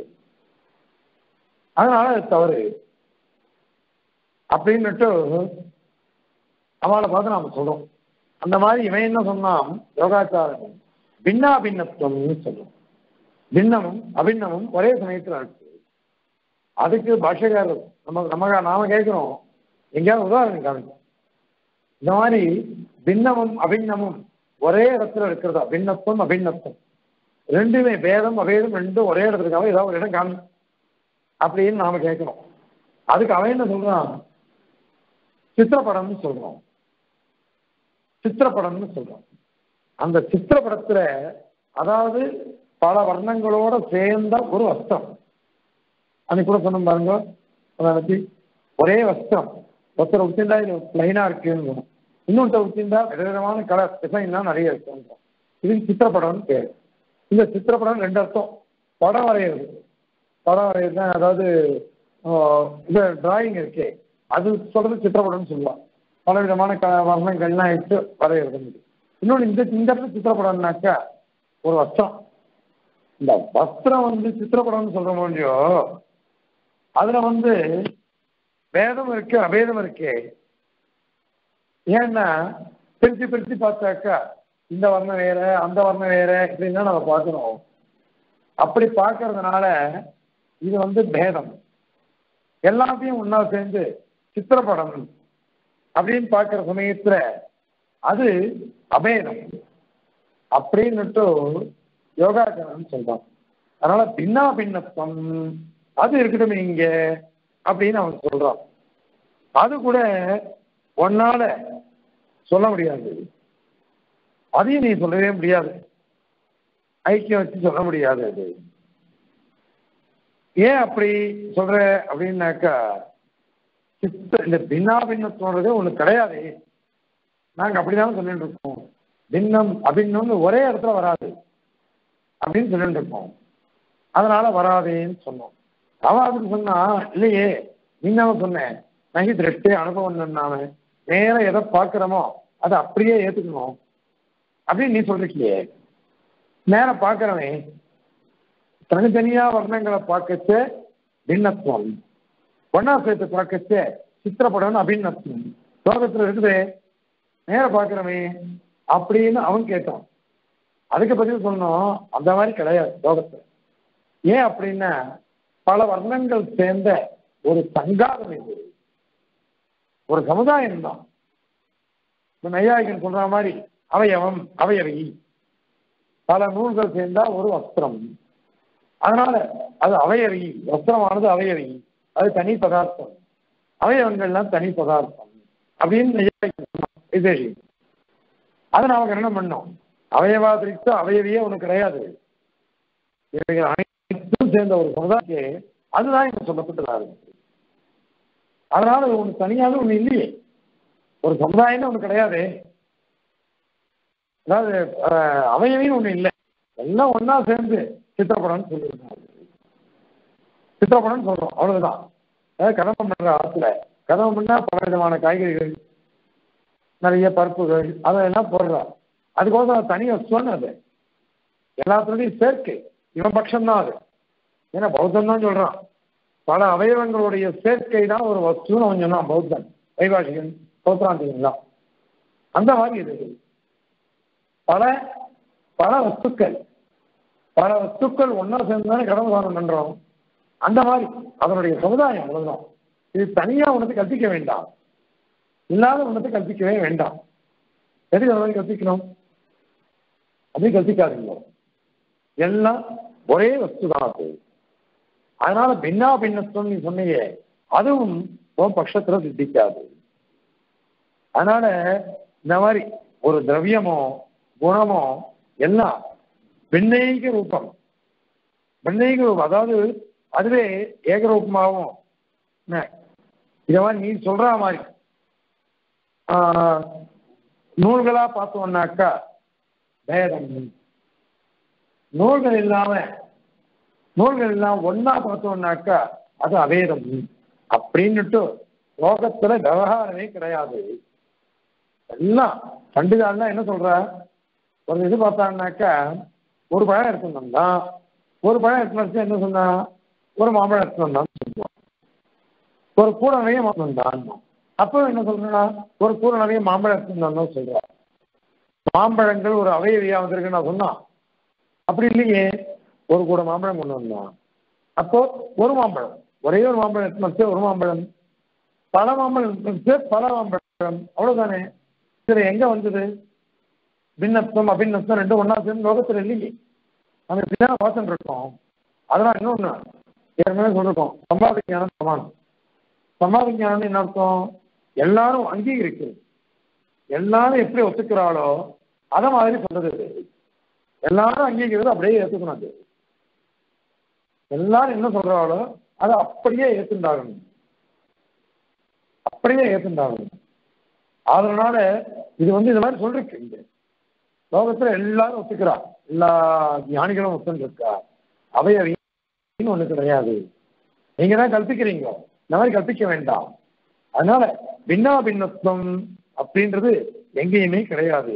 அதனால அது தவறு அப்படின்னுட்டு அவளை பார்த்து நாம சொல்றோம். அந்த மாதிரி இவன் என்ன சொன்னான் யோகாச்சாரன், பின்னா பின்னத்துவம்னு சொல்லும். பின்னமும் அபின்னமும் ஒரே சமயத்தில் இருக்கு. அதுக்கு பாஷைக்காரர் நம்ம நம்ம நாம கேட்கிறோம், எங்கேயாவது உதாரணம் காமிக்கும். இந்த மாதிரி பின்னமும் அபின்னமும் ஒரே இடத்துல இருக்கிறதா, பின்னத்துவம் அபின்னத்துவம் ரெண்டுமே பேதம் அபேதம் ரெண்டும் ஒரே இடத்துக்காக ஏதாவது ஒரு இடம் காமி அப்படின்னு நாம கேட்கிறோம். அதுக்கு அவன் என்ன சொல்றான், சித்திரப்படம்னு சொல்றோம். சித்திரப்படம்னு சொல்றோம். அந்த சித்திரப்படத்துல அதாவது பல வர்ணங்களோட சேர்ந்த ஒரு வஸ்திரம். அன்னைக்கு கூட சொன்ன பாருங்க, அதை பத்தி ஒரே வஸ்திரம் ஒருத்தர் உத்திருந்தா இது பிளைனா இருக்குன்னு, இன்னொருத்தர் உத்திருந்தா விதவிதமான கலர் டிசைன்லாம் நிறைய இருக்கு. இதுக்கு சித்திரப்படம்னு பேர். இந்த சித்திரப்படம் ரெண்டு அர்த்தம். படம் வரைகிறது, படம் வரைகிறது தான், அதாவது இந்த டிராயிங் இருக்கே அது சொல்றது சித்திரப்படம்னு சொல்லுவாங்க. பல விதமான க வர்ணங்கள்லாம் எடுத்து வரைகிறது. இன்னொன்று இந்த இந்த இடத்துல சித்திரப்படம்னாக்கா ஒரு வஸ்திரம். இந்த வஸ்திரம் வந்து சித்திரப்படம்னு சொல்ற முடியோ, அதுல வந்து வேதம் இருக்கு அபேதம் இருக்கு. ஏன்னா பிரிச்சு பிரிச்சு பார்த்தாக்கா இந்த வர்ணம் வேற அந்த வர்ணம் வேற இப்படின்னா நம்ம பார்க்கணும். அப்படி பார்க்கறதுனால இது வந்து பேதம். எல்லாத்தையும் ஒன்னா சேர்ந்து சித்திரப்படம் அப்படின்னு பார்க்கிற சமயத்துல அது அபேதம் அப்படின்னுட்டு யோகாச்சாரம் சொல்றான். அதனால பின்னா பின்னத்துவம் அது இருக்கட்டும் இங்க அப்படின்னு அவன் சொல்றான். அது கூட ஒன்னால சொல்ல முடியாது, அதையும் நீ சொல்லவே முடியாது, ஐக்கியம் வச்சு சொல்ல முடியாது. அது ஏன் அப்படி சொல்ற அப்படின்னாக்கா, சித்த இந்த பின்னா பின்னத்துவன்றது ஒண்ணு கிடையாது. நாங்க அப்படிதான் சொல்லிட்டு இருக்கோம். பின்னம் அபின்னம்னு ஒரே இடத்துல வராது அப்படின்னு சொல்லிட்டு இருக்கோம். அதனால வராதேன்னு சொன்னோம். அவன் அதுக்கு சொன்னா, இல்லையே நீங்க சொன்னேன் நகி திருஷ்டி அனுபவம் நாம நேரம் எதை பார்க்கிறோமோ அதை அப்படியே ஏத்துக்கணும் அப்படின்னு நீ சொல்றியே. நேரம் பார்க்கிறவன் தனித்தனியா வர்ணங்களை பார்க்கச்ச பின்னத்துவம், ஒன்னா சேர்த்து பார்க்கச்ச சித்திரப்படம் அபிநத்துவம் லோகத்துல இருக்குது. நேரம் பார்க்கிறவன் அப்படின்னு அவன் கேட்டான். அதுக்கு பதில் சொன்னோம், அந்த மாதிரி கிடையாது லோகத்துல. ஏன் அப்படின்னா பல வர்ணங்கள் சேர்ந்த ஒரு சங்காரம் இது, ஒரு சமுதாயம் தான். நையாயிகன் சொல்ற மாதிரி அவயவம் அவயவி பல நூல்கள் சேர்ந்தா ஒரு வஸ்திரம். அதனால அது அவயவி, வஸ்திரமானது அவயவி, அது தனி பதார்த்தம், அவயவங்கள்லாம் தனி பதார்த்தம் அப்படின்னு நையாயிகன். அதை நாம கரணம் பண்ணோம். அவயவாதிரிக்கு அவயவியே ஒண்ணு கிடையாது. அனைத்தும் சேர்ந்த ஒரு சமுதாயத்தை அதுதான் இங்க சொல்லப்பட்டதாக. அதனால ஒண்ணு தனியாக ஒண்ணு இல்லையே, ஒரு சமுதாயம்னு ஒண்ணு கிடையாது. அதாவது அவயவின்னு ஒண்ணு இல்லை, எல்லாம் ஒன்னா சேர்ந்து சித்திரப்படம்னு சொல்லியிருக்காங்க. சித்திரப்படம்னு சொல்றோம், அவ்வளவுதான். அதாவது கதம்பம் பண்ற ஆத்துல கதம்பம் பண்ணா பல விதமான காய்கறிகள், நிறைய பருப்புகள் அதெல்லாம் போடுறா. அதுக்கோசம் தனி வஸ்துன்னு அது எல்லாத்துலையும் சேர்க்கை. இவன் பட்சம்தான் அது. ஏன்னா பௌத்தம் தான் சொல்றான், பல அவயவங்களுடைய சேர்க்கை தான் ஒரு வஸ்துன்னு அவன் சொன்னான். பௌத்தன் வைபாஷிகன் பௌத்தராந்திகன் அந்த மாதிரி இது. பல பல வஸ்துக்கள் பல வஸ்துக்கள் ஒன்னா சேர்ந்துதானே கடவுள் பண்றோம். அந்த மாதிரி அதனுடைய சமுதாயம் அவ்வளவுதான். இது தனியா ஒன்றத்தை கற்பிக்க வேண்டாம், இல்லாத ஒன்றத்தை கற்பிக்கவே வேண்டாம். எதுக்கு அதை கற்பிக்கணும்? அதையும் கற்பிக்காதீங்க, எல்லாம் ஒரே வஸ்து தான் அது. அதனால பின்னா பின்னத்துவம் நீ சொன்னீங்க, அதுவும் உன் பட்சத்துல சித்திக்காது. அதனால இந்த மாதிரி ஒரு திரவியமோ குணமோ எல்லாம் பின்னேக ரூபம், பின்னேக ரூபம், அதாவது அதுவே ஏகரூபமாகவும் இத மாதிரி நீ சொல்ற மாதிரி நூல்களா பார்த்தோம்னாக்கா பேதம், நூல்கள் இல்லாம நூல்கள் இல்லாம ஒன்னா பார்த்தோம்னாக்கா அது அவேதம் அப்படின்னுட்டு லோகத்துல விவகாரமே கிடையாது. எல்லாம் பண்டிகாலாம் என்ன சொல்ற, ஒரு இது பார்த்தாங்கனாக்கா ஒரு பழம் எடுத்துருந்தோம்னா ஒரு பழம் எடுத்து என்ன சொன்னா ஒரு மாம்பழம் எடுத்துருந்தான் சொல்லுவான், ஒரு கூடை நிறைய மாம்பழம் தான். அப்போ என்ன சொல்றா, ஒரு கூடை நிறைய மாம்பழம் எடுத்துருந்தான்னு சொல்றா. மாம்பழங்கள் ஒரு அவையவியா வந்திருக்கு நான் சொன்னான். அப்படி இல்லையே, ஒரு கூட மாம்பழம் கொண்டு வந்தான். அப்போ ஒரு மாம்பழம், ஒரே ஒரு மாம்பழம் எடுத்து ஒரு மாம்பழம், பல மாம்பழம் பல மாம்பழம், அவ்வளவுதானே. இதுல எங்க வந்தது பின்னத்துவம் அபிநத்துவம் ரெண்டும் ஒன்னா சேர்ந்து லோகத்துல இல்லையே. நம்ம இப்படிதான் பார்த்துட்டு இருக்கோம். அதெல்லாம் இன்னொன்னு ஏற்கனவே சொல்லிருக்கோம், சம்பாத ஞானம் சமானம். சம்பாத ஞானம் என்ன அர்த்தம்? எல்லாரும் அங்கீகரிக்கிறது, எல்லாரும் எப்படி ஒத்துக்கிறாளோ அத மாதிரி சொல்றது. எல்லாரும் அங்கீகரிக்கிறது அப்படியே ஏற்றுக்கணும். அது எல்லாரும் என்ன சொல்றாளோ அதை அப்படியே ஏற்றுண்டாகணும், அப்படியே ஏற்றுண்டாகணும். அதனால இது வந்து இந்த மாதிரி சொல்லிருக்கு. இங்க லோகத்துல எல்லாரும் ஒத்துக்கிறா, எல்லா ஞானிகளும் ஒத்துன்னு இருக்கா. அவையவின்னு ஒண்ணு கிடையாது, நீங்க தான் கல்பிக்கிறீங்க, இந்த மாதிரி கல்பிக்க வேண்டாம். அதனால பின்னா பின்னத்துவம் அப்படின்றது எங்கேயுமே கிடையாது.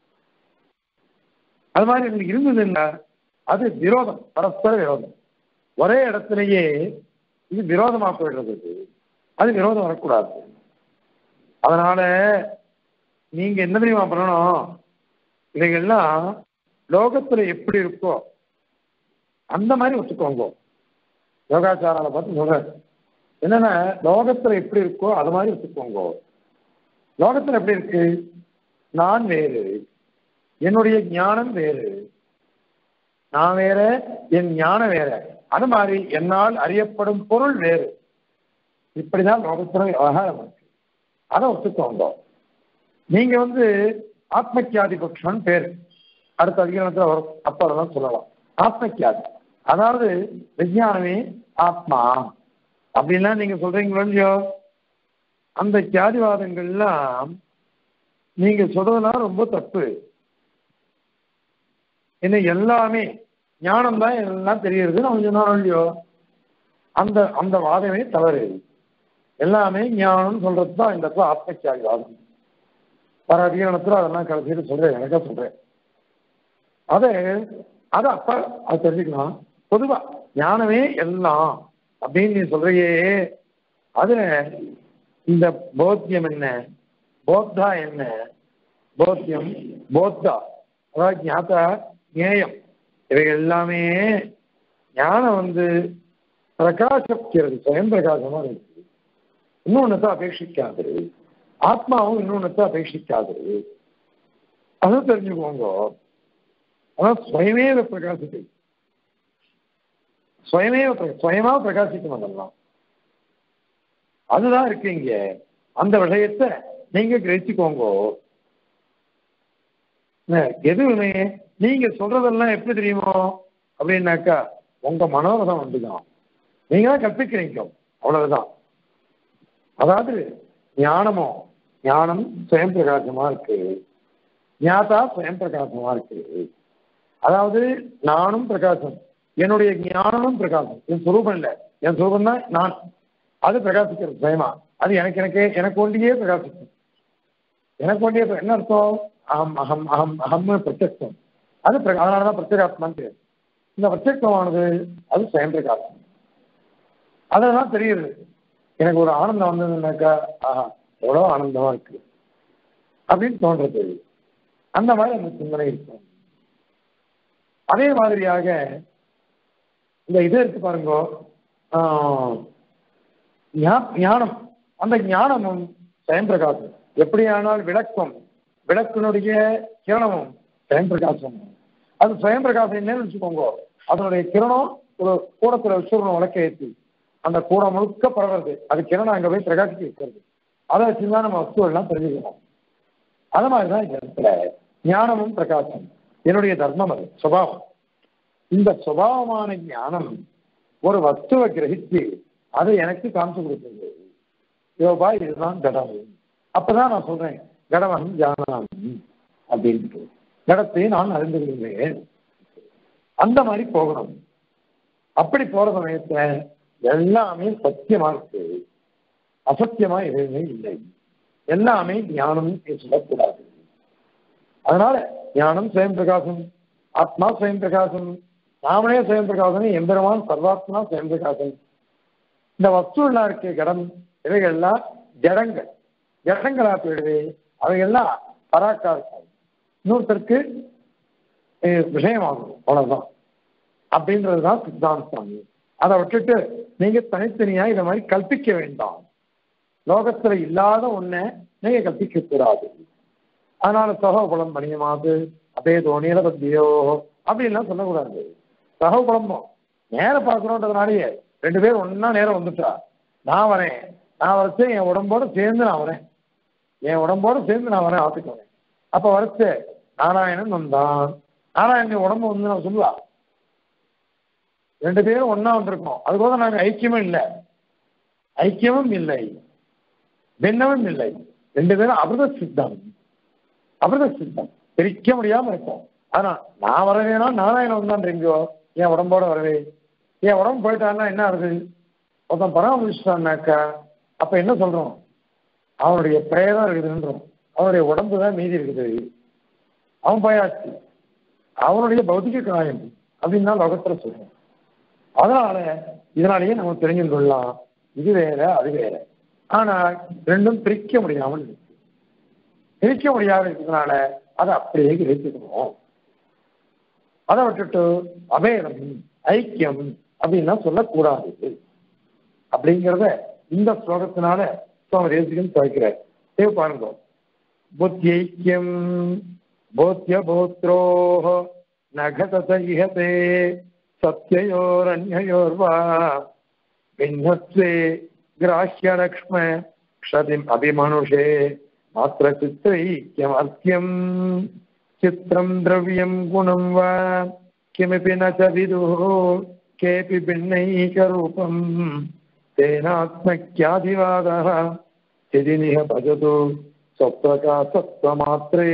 அது மாதிரி இருந்ததுன்னா அது விரோதம், பரஸ்பர விரோதம். ஒரே இடத்திலேயே இது விரோதமா போயிடுறது, அது விரோதம் வரக்கூடாது. அதனால நீங்க என்ன தெரியுமா பண்ணணும், இதையெல்லாம் லோகத்துல எப்படி இருக்கோ அந்த மாதிரி ஒத்துக்கோங்க. யோகாச்சாரால பார்த்து சொல்ற என்னன்னா, லோகத்துல எப்படி இருக்கோ அது மாதிரி ஒத்துக்கோங்க. லோகத்துல எப்படி இருக்கு, நான் வேறு, என்னுடைய ஞானம் வேறு, நான் வேற, என் ஞானம் வேற. அது மாதிரி என்னால் அறியப்படும் பொருள் வேறு. இப்படிதான் லோகத்துல விவகாரம் இருக்கு. அதை ஒத்துக்கோங்க. நீங்க வந்து ஆத்மக்கியாதி பட்சம் பேரு அடுத்த அதிகாரத்துல வரும், அப்ப அதெல்லாம் சொல்லலாம். ஆத்மக்கியாதி அதாவது விஞ்ஞானமே ஆத்மா அப்படின்லாம் நீங்க சொல்றீங்களோ இல்லையோ, அந்த கியாதிவாதங்கள்லாம் நீங்க சொல்றதுலாம் ரொம்ப தப்பு. என்ன எல்லாமே ஞானம் தான் எல்லாம் தெரியுது நம்ம சொன்னாலும் இல்லையோ, அந்த அந்த வாதமே தவறு. எல்லாமே ஞானம் சொல்றது தான் இந்த இடத்துல ஆத்மக்கியாதி வாதம். வர அதிகாரத்துல அதெல்லாம் கடைசியில் சொல்றேன், எனக்கா சொல்றேன். அதை அதை அப்ப அது தெரிஞ்சுக்கலாம். பொதுவா ஞானமே எல்லாம் அப்படின்னு நீ சொல்றியே, அதுல இந்த போத்தியம் என்ன, போத்தா என்ன, போத்தியம் போத்தா அதாவது ஞாத்தா ஞேயம் இவைகள் எல்லாமே ஞானம் வந்து பிரகாசிக்கிறது, சுயம் பிரகாசமா இருக்குது. இன்னொன்னத்தை அபேட்சிக்காது, ஆத்மாவும் இன்னொன்னத்தை அபேட்சிக்காது. அதை தெரிஞ்சுக்கோங்க. அதான் சுயமேவ பிரகாசித்து, சுயமேவ சுயமா பிரகாசிக்கும். அதெல்லாம் அதுதான் இருக்கு இங்க. அந்த விஷயத்தை நீங்க கிரகிச்சுக்கோங்க. எதுவுமே நீங்க சொல்றதெல்லாம் எப்படி தெரியுமோ அப்படின்னாக்கா உங்க மனோரதம் வந்துதான், நீங்க தான் கற்பிக்கிறீங்க, அவ்வளவுதான். அதாவது ஞானமோ ஞானம் சுயம் பிரகாசமா இருக்கு, ஞாதா சுயம் பிரகாசமா இருக்கு. அதாவது நானும் பிரகாசம், என்னுடைய ஞானமும் பிரகாசம். என் சுரூபம் இல்லை, என் சுரூபம் தான் நான். அது பிரகாசிக்கிறது சுயமா. அது எனக்கு எனக்கு எனக்கு ஒண்டியே பிரகாசிக்கும். எனக்கு ஒண்டியே என்ன அர்த்தம்? அகம் அகம் அகம் அகம்னு பிரத்யக்ஷம். அது அதனாலதான் பிரத்யேகாத்மான்னு பேர். இந்த பிரத்யக்ஷமானது அது சுயம் பிரகாசம். அதெல்லாம் தெரியுது. எனக்கு ஒரு ஆனந்தம் வந்ததுன்னாக்கா ஆஹா எவ்வளோ ஆனந்தமா இருக்கு அப்படின்னு தோன்றது. அந்த மாதிரி அந்த சிந்தனை இருக்கும். அதே மாதிரியாக இந்த இது இருக்கு பாருங்க, ஞானம். அந்த ஞானமும் சுயம் பிரகாசம். எப்படியானால் விளக்கம், விளக்கினுடைய கிரணமும் சுயம் பிரகாசம். அது சுயம் பிரகாசம் என்னன்னு வச்சுக்கோங்க. அதனுடைய கிரணம் ஒரு கூடத்துல வச்சு விளக்க ஏற்றி அந்த கூடம் முழுக்க பரவுறது, அது கிரணம் அங்கே போய் பிரகாசிக்க வைக்கிறது. அதை வச்சுதான் நம்ம வஸ்துவெல்லாம் தெரிஞ்சுக்கணும். அது மாதிரிதான் இந்த இடத்துல ஞானமும் பிரகாசம் என்னுடைய தர்மம், அது சுபாவம். இந்த சுபாவமான ஞானம் ஒரு வஸ்துவை கிரகித்து அதை எனக்கு காமிச்சு கொடுத்தது. யோபா இதுதான் கடம். அப்பதான் நான் சொல்றேன் கடவன் ஜானாமி அப்படின்ட்டு, கடத்தை நான் அறிந்து கொள்கிறேன். அந்த மாதிரி போகணும். அப்படி போற சமயத்துல எல்லாமே சத்தியமா இருக்கு, அசத்தியமா எதுவுமே இல்லை. எல்லாமே ஞானம் சொல்லக்கூடாது. அதனால ஞானம் சுயம் பிரகாசம், ஆத்மா சுயம் பிரகாசம், நாமளே சுயம் பிரகாசம், எம்பெருமான் சர்வாத்மா சுயம் பிரகாசம். இந்த வஸ்துலாம் இருக்கு கடம், இவைகள்லாம் ஜடங்கள், ஜடங்களா போயிடுது. அவைகள்லாம் பராக்கா இருக்கும், இன்னொருத்தருக்கு விஷயமாகும். அவ்வளவுதான். அப்படின்றதுதான் சித்தாந்தம். அதை விட்டுட்டு நீங்க தனித்தனியா இதை மாதிரி கல்பிக்க வேண்டாம். லோகத்துல இல்லாத ஒண்ண நீங்க கல்பிக்க கூடாது. அதனால சகோபலம் பணியமாது அபேதோ நீலபத்தியோ அப்படின்லாம் சொல்லக்கூடாது. சகோபலமும் நேர பார்க்கணுன்றதுனாலேயே ரெண்டு பேரும் ஒன்னா நேரம் வந்துட்டா, நான் வரேன், நான் வரைச்சு என் உடம்போட சேர்ந்து நான் வரேன், என் உடம்போட சேர்ந்து நான் வரேன் ஆத்துக்கு வரேன். அப்ப வரைச்சு நாராயணன் வந்தான், நாராயணன் உடம்பு வந்து நான் சொல்லுவா. ரெண்டு பேரும் ஒன்னா வந்திருக்கோம், அதுபோல நாங்கள் ஐக்கியமும் இல்லை, ஐக்கியமும் இல்லை, பின்னமும் இல்லை. ரெண்டு பேரும் அமிர்த சித்தம், அமிர்த சித்தம் பிரிக்க முடியாம இருக்கும். ஆனா நான் வரவேனா நாராயணன் வந்தான்றீங்கோ, என் உடம்போட வரவே. என் உடம்பு போயிட்டான்னா என்ன ஆகுது? ஒருத்தன் பராமரிச்சுட்டான்னாக்கா அப்ப என்ன சொல்றோம்? அவனுடைய பெயர் தான் இருக்குதுன்றோம், அவனுடைய உடம்பு தான் மீதி இருக்குது. அவன் போயாச்சு, அவனுடைய பௌத்திக காயம் அப்படின்னு தான் லோகத்துல சொல்றோம். அதனால இதனாலேயே நம்ம தெரிஞ்சு கொள்ளலாம், இது வேற அது வேற. ஆனா ரெண்டும் பிரிக்க முடியாமல் இருக்கு. பிரிக்க முடியாத இருக்கிறதுனால அதை அப்படியே கிரகிக்கணும். அதை விட்டுட்டு அபேதம் ஐக்கியம் அப்படின்லாம் சொல்லக்கூடாது. அப்படிங்கிறத இந்த ஸ்லோகத்தினால சுவாமி தேசிகன் துவைக்கிறார். தேவ பாருங்க, புத்தி ஐக்கியம் போத்திய போத்ரோஹ நகதத இஹதே சத்யயோரன்யோர்வா பின்னத்வே கிராஹ்ய லக்ஷ்ம க்ஷதிம் அபிமனுஷே மாத்திர சித்திரைக்கியம் அர்த்தியம் சித்திரம் திரவியம் குணம் வா கிமபி ந ச விதுः கேபி பின்னைகரூபம் தேனாத்மக்யாதிவாதः சிதிநிஹ பஜது சத்வகாசத்வமாத்ரே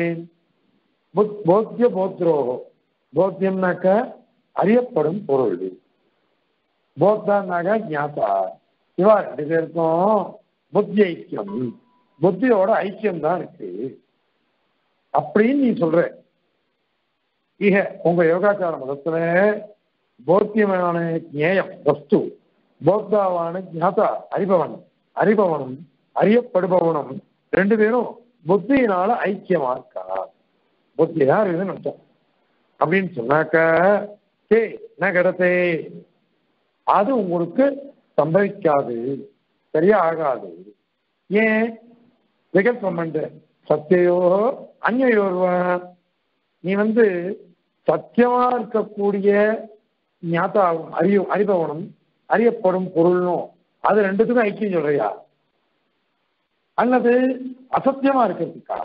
போத்திய போத்ரோஹோ போத்தியம்னாக்க அறியப்படும் பொருள் போத்தான்னாக்க ஞாபா இவா ரெண்டு பேருக்கும் புத்தி ஐக்கியம் புத்தியோட ஐக்கியம் தான் இருக்கு அப்படின்னு நீ சொல்ற. இக உங்க யோகாச்சார மதத்துல போத்தியமான ஞேயம் வஸ்து போத்தாவான ஞாதா அறிபவன் அறிபவனும் அறியப்படுபவனும் ரெண்டு பேரும் புத்தியினால ஐக்கியமா இருக்கா. புத்தி தான் இருக்குதுன்னு அர்த்தம். அப்படின்னு சொன்னாக்க தே ந கடத்தே அது உங்களுக்கு சம்பவிக்காது, சரியா ஆகாது. ஏன் விகல்பம் பண்ற சத்தியோ அந்நியோர்வா நீ வந்து சத்தியமா இருக்கக்கூடிய ஞாதாவும் அறிய அறிபவனும் அறியப்படும் பொருளும் அது ரெண்டுத்துக்கும் ஐக்கியம் சொல்றியா அல்லது அசத்தியமா இருக்கிறதுக்கா?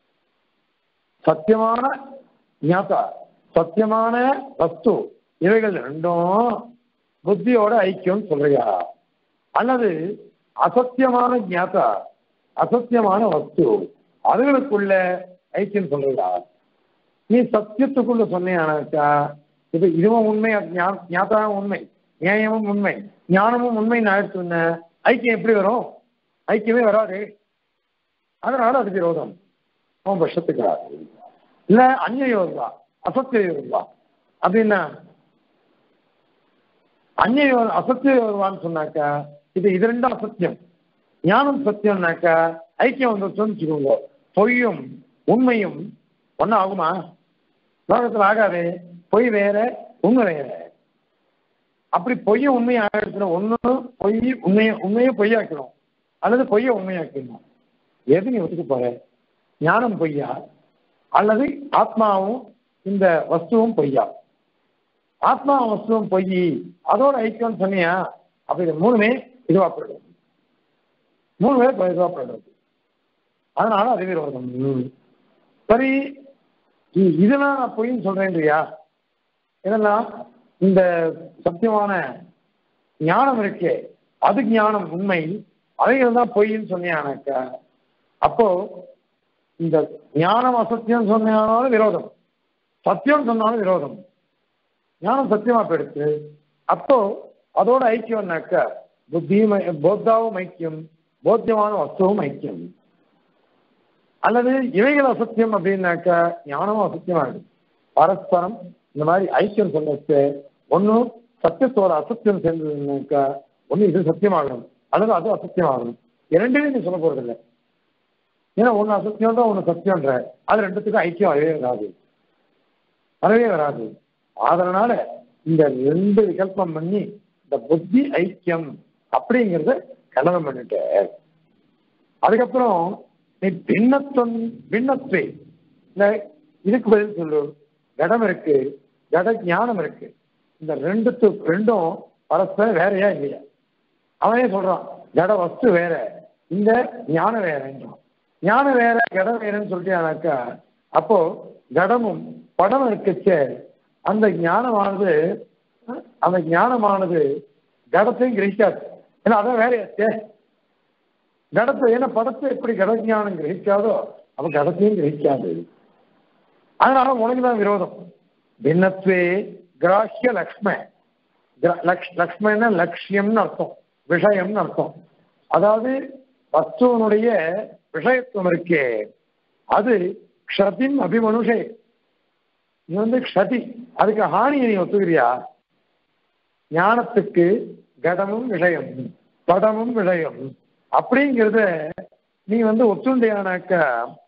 சத்தியமான ஞாதா சத்தியமான வஸ்து இவைகள் ரெண்டும் புத்தியோட ஐக்கியம் சொல்றியா அல்லது அசத்தியமான ஞாதா அசத்தியமான வஸ்து அதுகளுக்குள்ள ஐக்கியம் சொல்றியா? நீ சத்தியத்துக்குள்ள சொன்னியானாக்கா இப்ப இதுவும் உண்மை, ஞாதாவும் உண்மை, நியாயமும் உண்மை, ஞானமும் உண்மை நான் சொன்ன ஐக்கியம் எப்படி வரும்? ஐக்கியமே வராது. அதனால அது விரோதம். அவன் பட்சத்துக்கு இல்ல அந்நியோர்வா அசத்தியோர்வா அப்படின்னா அந்நியோ அசத்தியோர்வான்னு சொன்னாக்கா இது இது ரெண்டும் அசத்தியம், ஞானம் சத்தியம்னாக்கா ஐக்கியம் வந்து சொல்லிச்சுக்கோங்க. பொய்யும் உண்மையும் ஒன்னும் ஆகுமா? லோகத்தில் ஆகாது. பொய் வேற உண்மை வேற. அப்படி பொய்யும் உண்மையை ஆகிடுச்சுன்னா ஒன்று பொய் உண்மையை உண்மையை பொய்யாக்கணும் அல்லது பொய்யை உண்மையாக்கணும். எது நீ ஒத்துக்க போற? ஞானம் பொய்யா அல்லது ஆத்மாவும் இந்த வஸ்துவும் பொய்யா? ஆத்மா வஸ்துவும் பொய் அதோட ஐக்கியம் சொன்னியா அப்படி மூணுமே இதுவா போயிடும். மூணு பேர் இதுவா போயிடுறது. அதனால அது விரோதம். சரி, இதெல்லாம் நான் பொய்ன்னு சொல்றேன்றியா? இதெல்லாம் இந்த சத்தியமான ஞானம் இருக்கே அது ஞானம் உண்மை, அவைகள் தான் பொய்ன்னு சொன்னியானாக்கா அப்போ இந்த ஞானம் அசத்தியம் சொன்னாலும் விரோதம், சத்தியம் சொன்னாலும் விரோதம். ஞானம் சத்தியமா போயிடுச்சு. அப்போ அதோட ஐக்கியம்னாக்கா புத்தியும் போத்தாவும் ஐக்கியம், போத்தியமான வஸ்துவும் ஐக்கியம். அல்லது இவைகள் அசத்தியம் அப்படின்னாக்கா ஞானமும் அசத்தியமாகுது. பரஸ்பரம் இந்த மாதிரி ஐக்கியம் சொன்னது ஒன்னும் சத்தியத்தோட அசத்தியம் சேர்ந்ததுன்னாக்கா ஒன்னு இது சத்தியமாகணும் அல்லது அது அசத்தியமாகணும். இரண்டுமே நீ சொல்ல போறது இல்லை. ஏன்னா ஒன்னு அசத்தியம்ன்ற ஒன்னு சத்தியம்ன்ற அது ரெண்டுத்துக்கும் ஐக்கியம் வரவே வராது, வரவே வராது. அதனால இந்த ரெண்டு விகல்பம் பண்ணி இந்த புத்தி ஐக்கியம் அப்படிங்கிறத கலனம் பண்ணிட்ட. அதுக்கப்புறம் நீ பின்னத்துவம் பின்னத்வே இந்த இதுக்கு பதில் சொல்லு. கடம் இருக்கு, கட ஞானம் இருக்கு. இந்த ரெண்டுத்து ரெண்டும் பரஸ்பரம் வேறையா இல்லையா? அவனே சொல்றான் கட வஸ்து வேற, இந்த ஞானம் வேறன்றான். ஞானம் வேற கடம் வேறன்னு சொல்லிட்டானாக்கா அப்போ கடமும் படம் இருக்கச்ச அந்த ஞானமானது அந்த ஞானமானது கடத்தையும் கிரகிக்காது. ஏன்னா அதான் வேறையாச்சே கடத்தை. ஏன்னா படத்தை எப்படி கட ஞானம் கிரகிக்காதோ அப்ப கடத்தையும் கிரகிக்காது. அதனால உனக்குதான் விரோதம். பின்னத்வே கிராஹ்ய லக்ஷ்ம லக்ஷ்மன்னா லட்சியம்னு அர்த்தம், விஷயம்னு அர்த்தம். அதாவது வஸ்துவனுடைய விஷயத்துவம் இருக்கே அது க்ஷதின் அபிமனுஷே. நீ வந்து க்ஷதி அதுக்கு ஹானியை நீ ஒத்துக்கிறியா? ஞானத்துக்கு கடமும் விஷயம் படமும் விஷயம் அப்படிங்கிறத நீ வந்து ஒத்துண்டையானாக்கா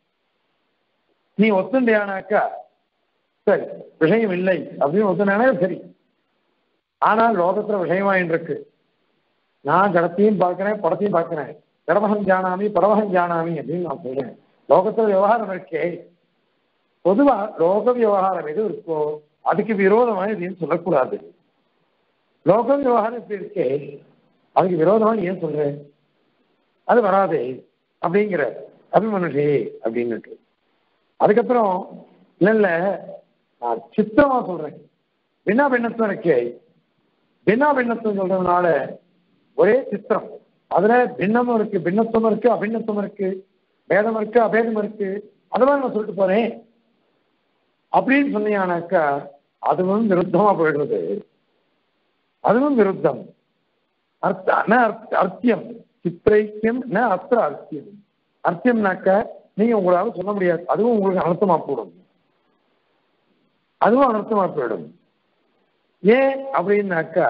நீ ஒத்துண்டையானாக்கா சரி விஷயம் இல்லை அப்படின்னு ஒத்துனானே சரி. ஆனால் லோகத்துல விஷயமாயின் இருக்கு. நான் கடத்தையும் பார்க்கிறேன் படத்தையும் பார்க்கிறேன். கடமகம் ஜானாமி பரமகம் ஜானாமி அப்படின்னு நான் சொல்றேன். லோகத்துல விவகாரம் இருக்கே பொதுவா லோக விவகாரம் எது இருக்கோ அதுக்கு விரோதமா எதையும் சொல்லக்கூடாது. லோக விவகாரம் எப்படி இருக்கே அதுக்கு விரோதமா நீ ஏன் சொல்ற? அது வராதே அப்படிங்கிற அபிமனுஷே அப்படின்னுட்டு. அதுக்கப்புறம் இல்ல இல்ல நான் சித்திரமா சொல்றேன். பின்னா பின்னத்துவம் இருக்கே, பின்னா பின்னத்துவம் சொல்றதுனால ஒரே சித்திரம், அதுல பின்னமும் இருக்கு, பின்னத்துவம் இருக்கு, அபிநத்துவம் இருக்கு, பேதம் இருக்கு, அபேதம் இருக்கு, அதெல்லாம் நான் சொல்லிட்டு போறேன் அப்படின்னு சொன்னீங்கன்னாக்கா அதுவும் விருத்தமா போயிடுறது. அதுவும் விருத்தம். அர்த்த அர்த்தியம் சித்திரைக்கியம் ந அர்த்த அர்த்தியம். அர்த்தியம்னாக்க நீங்க உங்களால சொல்ல முடியாது, அதுவும் உங்களுக்கு அனர்த்தமா போடும், அதுவும் அனர்த்தமா போயிடும். ஏன் அப்படின்னாக்கா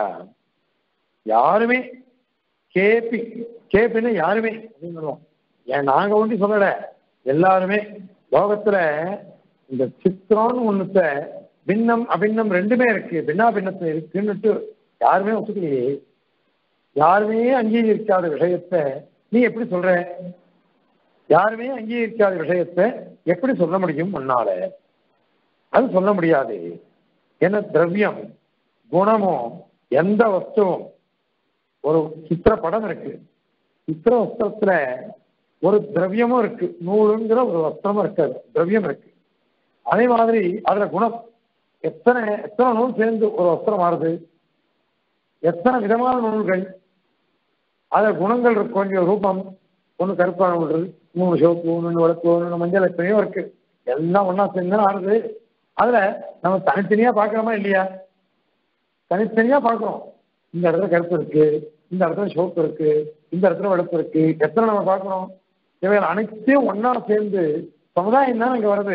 யாருமே கேபி கேபின்னு யாருமே அப்படின்னு ஏன் நாங்க ஒண்டி சொல்லல, எல்லாருமே லோகத்துல இந்த சித்திரம்னு ஒண்ணுத்த பின்னம் அபின்னம் ரெண்டுமே இருக்கு, பின்னா பின்னத்தை இருக்குன்னுட்டு யாருமே ஒத்துக்கலையே. யாருமே அங்கீகரிக்காத விஷயத்தை நீ எப்படி சொல்ற? யாருமே அங்கீகரிக்காத விஷயத்தை எப்படி சொல்ல முடியும் முன்னால? அது சொல்ல முடியாது. என்ன திரவியம் குணமோ எந்த வஸ்துவும், ஒரு சித்திர படம் இருக்கு, சித்திர வஸ்திரத்துல ஒரு திரவியமும் இருக்கு, நூலுங்கிற ஒரு வஸ்திரமும் இருக்காது, திரவியம் இருக்கு. அதே மாதிரி அதுல குணம், எத்தனை எத்தனை நூல் சேர்ந்து ஒரு வஸ்திரம் மாறுது, எத்தனை விதமான நூல்கள், அதுல குணங்கள் இருக்கு. கொஞ்சம் ரூபம், ஒன்று கருப்பான நூல், மூணு சிவப்பு, ஒன்று வளர்ப்பு, ஒன்று மஞ்சள், எத்தனையோ இருக்கு, எல்லாம் ஒன்னா சேர்ந்து ஆடுது. அதுல நம்ம தனித்தனியா பார்க்கலாமா இல்லையா? தனித்தனியா பார்க்கிறோம். இந்த இடத்துல கருப்பு இருக்கு, இந்த இடத்துல சிவப்பு இருக்கு, இந்த இடத்துல வெளுப்பு இருக்கு, எத்தனை நம்ம பார்க்கிறோம். இவைகள் அனைத்தையும் ஒன்னா சேர்ந்து சமுதாயம் தான் இங்க வருது.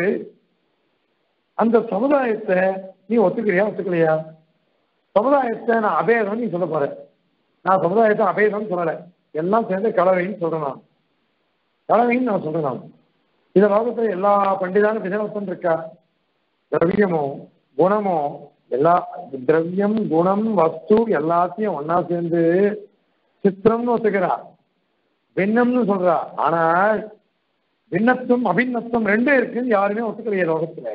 அந்த சமுதாயத்தை நீ ஒத்துக்கிறியா ஒத்துக்கலையா? சமுதாயத்தை நான் அபேதம் நீ சொல்ல போற, நான் சமுதாயத்தை அபேதம் சொல்லலை, எல்லாம் சேர்ந்து கலவைன்னு சொல்றேன். நான் கலவைன்னு நான் சொல்றேன். நான் இந்த லோகத்துல எல்லா பண்டிதான விதவசம் இருக்கா? திரவியமோ குணமோ எல்லா திரவியம் குணம் வஸ்து எல்லாத்தையும் ஒன்னா சேர்ந்து சித்திரம்னு ஒத்துக்கிறா, பின்னம்னு சொல்றா. ஆனால் பின்னத்துவம் அபிநத்துவம் ரெண்டே இருக்குன்னு யாருமே ஒத்துக்கலையே லோகத்துல.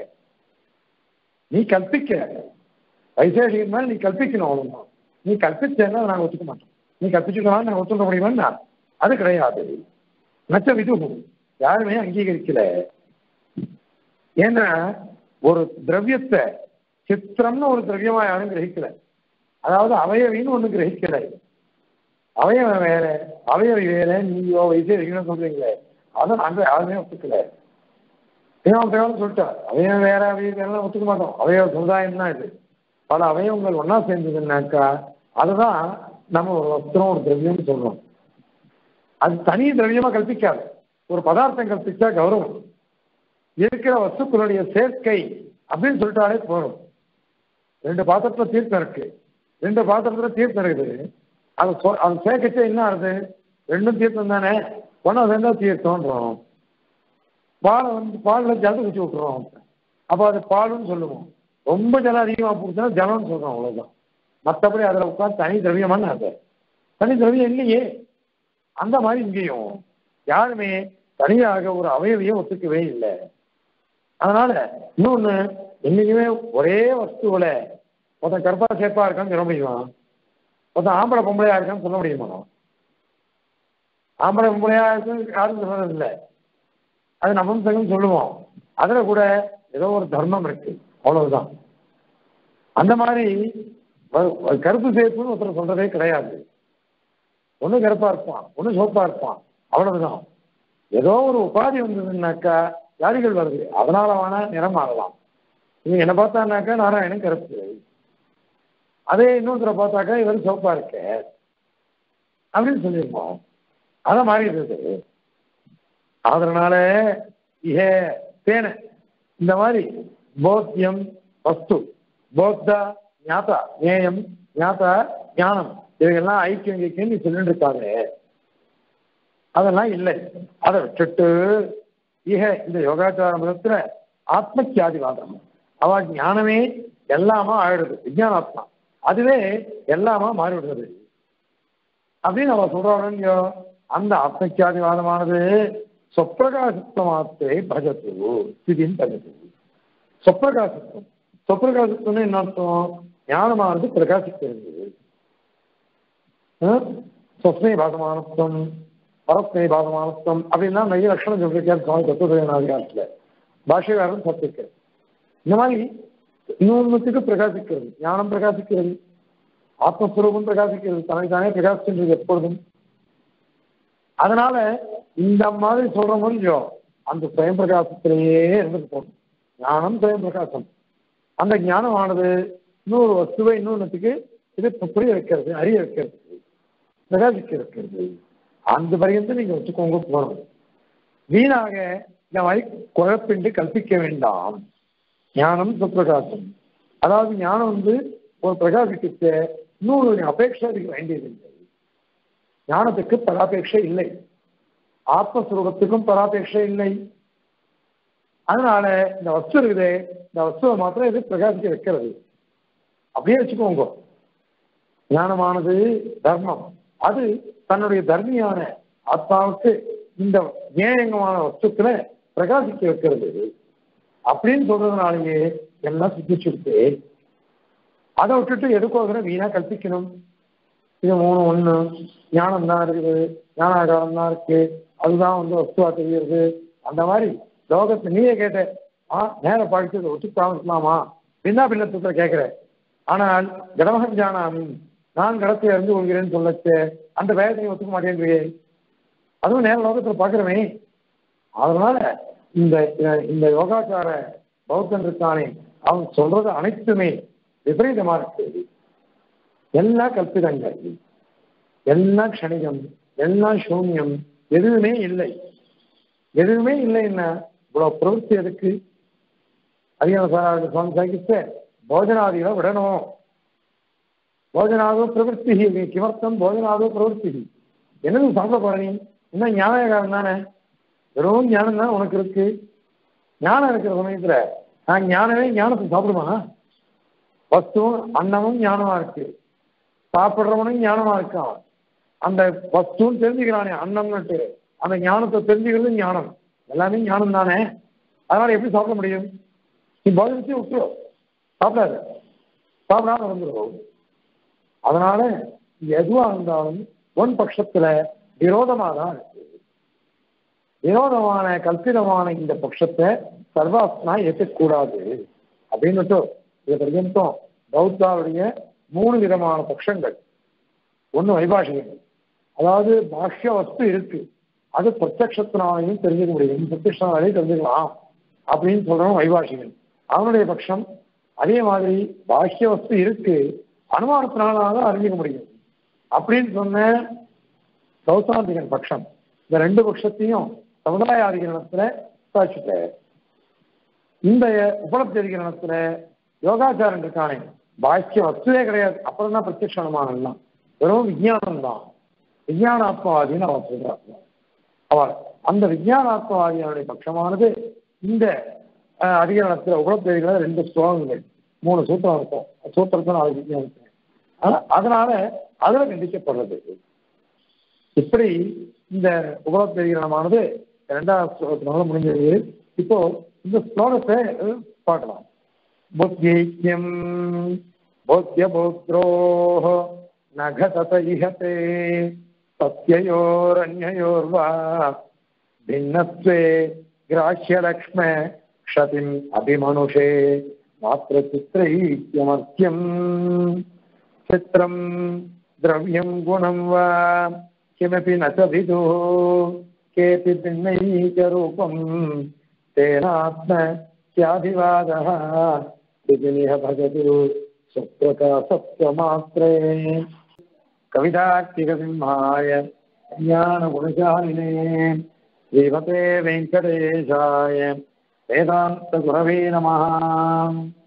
நீ கற்பிக்க வைசேஷிகன் மேல நீ கற்பிக்கணும், அவ்வளவுதான். நீ கற்பிச்சேன்னா நாங்கள் ஒத்துக்க மாட்டோம். நீ கற்பிச்சுக்கலாம் நாங்கள் ஒத்துக்க முடியுமா? அது கிடையாது. நச்ச விது யாருமே அங்கீகரிக்கல. ஏன்னா ஒரு திரவியத்தை சித்திரம்னு ஒரு திரவியமா யாரும் கிரகிக்கல, அதாவது அவயவின்னு ஒண்ணு கிரகிக்கல. அவயவன் வேற அவயவி வேற, நீயோ வைசேஷிகன்னு சொல்றீங்களே, அதை நாங்க யாருமே ஒத்துக்கல. தேவன் சொல்லிட்டா அவயவன் வேற அவயவி வேற ஒத்துக்க மாட்டோம். அவயவ சமுதாயம் தான் இது. பல அவயவங்கள் ஒன்னா சேர்ந்ததுன்னாக்கா அதுதான் நம்ம ஒரு வஸ்திரம் ஒரு திரவியம்னு சொல்றோம். அது தனி திரவியமா கற்பிக்காது. ஒரு பதார்த்தம் கற்பிச்சா கௌரவம், இருக்கிற வஸ்துக்களுடைய சேர்க்கை அப்படின்னு சொல்லிட்டாலே போறோம். ரெண்டு பாத்திரத்துல தீர்த்தம் இருக்கு, ரெண்டு பாத்திரத்துல தீர்த்தம் இருக்குது, அது அது சேர்க்கச்சே என்ன ஆகுது? ரெண்டும் தீர்த்தம் தானே, ஒன்னா சேர்ந்தா தீர்த்தம்ன்றோம். பாலை வந்து பாலில் ஜலத்தை வச்சு விட்டுறோம், அப்போ அது பாலுன்னு சொல்லுவோம். ரொம்ப ஜலம் அதிகமாக போச்சுன்னா ஜலம்னு சொல்றோம், அவ்வளவுதான். மற்றபடி அதில் உட்காந்து தனி திரவியமான அது தனி திரவியம் இல்லையே. அந்த மாதிரி இங்கேயும் யாருமே தனியாக ஒரு அவயவியை ஒத்துக்கவே இல்லை. அதனால இன்னொன்னு, இன்னைக்குமே ஒரே வஸ்துவில ஒருத்தன் கருப்பா சேப்பா இருக்கான்னு சொல்ல முடியுமா? ஒருத்தன் ஆம்பளை பொம்பளையா இருக்கான்னு சொல்ல முடியுமா? ஆம்பளை பொம்பளையா இருக்குன்னு யாரும் சொல்றது இல்லை, அது நபும்சகம் சொல்லுவோம். அதுல கூட ஏதோ ஒரு தர்மம் இருக்கு, அவ்வளவுதான். அந்த மாதிரி கருப்பு சேப்புன்னு ஒருத்தர் சொல்றதே கிடையாது. ஒண்ணு கருப்பா இருப்பான், ஒண்ணு சோப்பா இருப்பான், அவ்வளவுதான். ஏதோ ஒரு உபாதி வந்ததுன்னாக்கா வியாதிகள் வருது, அதனால வேணா நிறம் ஆகலாம். நீங்க என்ன பார்த்தானாக்கா நாராயணன் கருப்பு, அதே இன்னொருத்தரை பார்த்தாக்கா இவர் சோப்பா இருக்க அப்படின்னு சொல்லியிருப்போம். அதான் மாறி இருக்குது. அதனால ஏ தேன இந்த மாதிரி போத்தியம் வஸ்து போத்தா ஞாத்தா நேயம் ஞாத்தா ஞானம் இவைகள்லாம் ஐக்கியம் ஐக்கியம் நீ சொல்லிட்டு இருக்காங்க, அதெல்லாம் இல்லை. அதை விட்டுட்டு இக இந்த யோகாச்சார மதத்துல ஆத்மக்கியாதிவாதம், அவ ஞானமே எல்லாமா ஆயிடுது, விஜயானாத்மா அதுவே எல்லாமா மாறிவிடுறது அப்படின்னு அவ சொல்றாங்க. அந்த ஆத்மக்கியாதிவாதமானது சொப்பிரகாசத்துவமாத்தை பஜத்து ஸ்திதின்னு பஜத்து. சொப்பிரகாசத்துவம். சொப்பிரகாசத்துவம்னு என்ன அர்த்தம்? ஞானமானது பிரகாசிக்கிறது. சொப்னை பாதமானத்துவம், பரஸ்மை பாதமானத்துவம் அப்படின்னா நிறைய லட்சணம் சொல்லியிருக்காரு சுவாமி தத்துவநாதிகாரத்தில். பாஷ்யக்காரன் சத்திருக்காரு. இந்த மாதிரி இன்னொன்னுக்கு பிரகாசிக்கிறது, ஞானம் பிரகாசிக்கிறது, ஆத்மஸ்வரூபம் பிரகாசிக்கிறது, தனக்குத்தானே பிரகாசிக்கின்றது எப்பொழுதும். அதனால இந்த மாதிரி சொல்ற முடியோ அந்த சுயம் பிரகாசத்திலேயே இருந்துட்டு போகணும். ஞானம் சுயம் பிரகாசம். அந்த ஞானமானது இன்னொரு வஸ்துவை இன்னொன்னுக்கு இது புரிய வைக்கிறது, அறிய வைக்கிறது, பிரகாசிக்க வைக்கிறது. அந்த பரியந்து நீங்க வச்சுக்கோங்க போகணும். வீணாக இந்த மாதிரி குழப்பின்றி கற்பிக்க வேண்டாம். ஞானம் சுப்பிரகாசம். அதாவது ஞானம் வந்து ஒரு பிரகாசிக்க இன்னொரு அபேட்சை அதுக்கு வேண்டியதில்லை. ஞானத்துக்கு பராபேட்சை இல்லை, ஆத்மஸ்வரூபத்துக்கும் பராபேட்சை இல்லை. அதனால இந்த வஸ்து இருக்குது, இந்த வஸ்துவை மாத்திரம் இது பிரகாசிக்க வைக்கிறது. அப்படியே வச்சுக்கோங்க. ஞானமானது தர்மம், அது தன்னுடைய தர்மியான ஆத்மாவுக்கு இந்த ஏயங்கமான வஸ்துக்களை பிரகாசிக்க வைக்கிறது அப்படின்னு சொல்றதுனாலேயே எல்லாம் சித்திச்சுட்டு அதை விட்டுட்டு எதுக்கோகிற வீணா கற்பிக்கணும். இது மூணு ஒண்ணு, ஞானம் தான் இருக்குது, ஞானாகாரம் தான் இருக்கு, அதுதான் வந்து வஸ்துவா தெரிகிறது. அந்த மாதிரி லோகத்தை நீயே கேட்ட ஆ நேர படிச்சதை ஒத்துக்காம இருக்கலாமா பின்னா பின்னத்துல கேட்கிற. ஆனால் கடமகம் ஜானாமி, நான் கடத்தை அறிந்து கொள்கிறேன்னு சொல்லச்சு அந்த வேதனை ஒத்துக்க மாட்டேன்றே. அதுவும் நேர லோகத்துல பாக்குறமே. அதனால இந்த இந்த யோகாச்சார பௌத்தன் இருக்கானே அவன் சொல்றது அனைத்துமே விபரீதமா இருக்கு. எல்லா கற்பிதங்கள், எல்லாம் க்ஷணிகம், எல்லாம் சூன்யம், எதுவுமே இல்லை. எதுவுமே இல்லைன்னா இவ்வளவு பிரவൃத்தி எதுக்கு? அதிகார சுவாமி சாகித்த போஜனாதிகளை விடணும். போஜனாதோ பிரவൃத்தி, கிமர்த்தம் போஜனாதோ பிரவൃத்தி. என்னது சாப்பிட போற நீ? இன்னும் ஞானகாரம் தானே, வெறும் ஞானம் தான் உனக்கு இருக்கு. ஞானம் இருக்கிற சமயத்துல நான் ஞானமே ஞானத்தை சாப்பிடுமா? வஸ்துவும் அன்னமும் ஞானமா இருக்கு, சாப்பிட்றவனும் ஞானமா இருக்கான். அந்த வஸ்துவும் தெரிஞ்சுக்கிறானே அன்னம்னுட்டு, அந்த ஞானத்தை தெரிஞ்சுக்கிறது ஞானம், எல்லாமே ஞானம் தானே. அதனால எப்படி சாப்பிட முடியும்? நீ போஜனத்தையும் விட்டுரு, சாப்பிடாத, சாப்பிடாம இருந்துடும். அதனால எதுவா இருந்தாலும் ஒன் பட்சத்துல விரோதமா தான் இருக்கு. விரோதமான கல்பிதமான இந்த பட்சத்தை சர்வாத்மா ஏற்கக்கூடாது அப்படின்னுட்டு இதை பர்யந்தம் பௌத்தாவுடைய மூணு விதமான பட்சங்கள். ஒண்ணு வைபாஷிகம், அதாவது பாஷ்ய வஸ்து இருக்கு, அது பிரத்யக்ஷத்தினாலையும் தெரிஞ்சுக்க முடியும், பிரத்யக்ஷனாலையும் தெரிஞ்சுக்கலாம் அப்படின்னு சொல்றோம் வைபாஷிகன். அவனுடைய பட்சம் அதே மாதிரி பாஷ்ய வஸ்து இருக்கு, அனுமானத்தினால்தான் அறிஞ்சிக்க முடியும் அப்படின்னு சொன்ன சௌசாந்திகன் பட்சம். இந்த ரெண்டு பட்சத்தையும் சமுதாய அதிகரணத்துல சாட்சிட்ட. இந்த உபலப்தி அதிகரணத்துல யோகாச்சாரன் இருக்கானே பாக்கிய வஸ்துவே கிடையாது, அப்புறம் தான் பிரத்யக்ஷ அனுமானம், வெறும் விஞ்ஞானம் தான். விஞ்ஞானாத்மவாதின்னு அவன் சொல்றாங்க. அவள் அந்த விஞ்ஞானாத்மவாதியினுடைய பட்சமானது இந்த அதிகரணத்துல உபலப்தி அதிகரண ரெண்டு ஸ்லோகங்கள், மூணு சூத்திரம் இருக்கும், சூத்திரத்தை நாலு விஞ்ஞானத்தை, அதனால அதுல கண்டிக்கப்படுறது. இப்படி இந்த உபலப்தி அதிகரணமானது இரண்டாவது ஸ்லோகத்தினால முடிஞ்சது. இப்போ இந்த ஸ்லோகத்தை பார்க்கலாம். புத்தியம் போத்திய போத்ரோ நகதத இஹதே சத்யயோரன்யயோர்வா பின்னத்வே கிராஹ்யலக்ஷ்ம க்ஷதிம் அபிமனுஷே மாத்ர சித்ரைத்யமர்த்தியம் சித்ரம் திரவ்யம் குணம் வா கிமபி ந ச விதுः கேபி பின்னைகரூபம் தேனாத்ம ஸ்யாதிவாதः விதினிஹ பஜது சுப்ரகாசத்வமாத்ரே. கவிதார்த்திகசிம்ஹாய ஞானகுணசாலினே ஸ்ரீமதே வெங்கடேஷாய வேதாந்த குரவே நமः.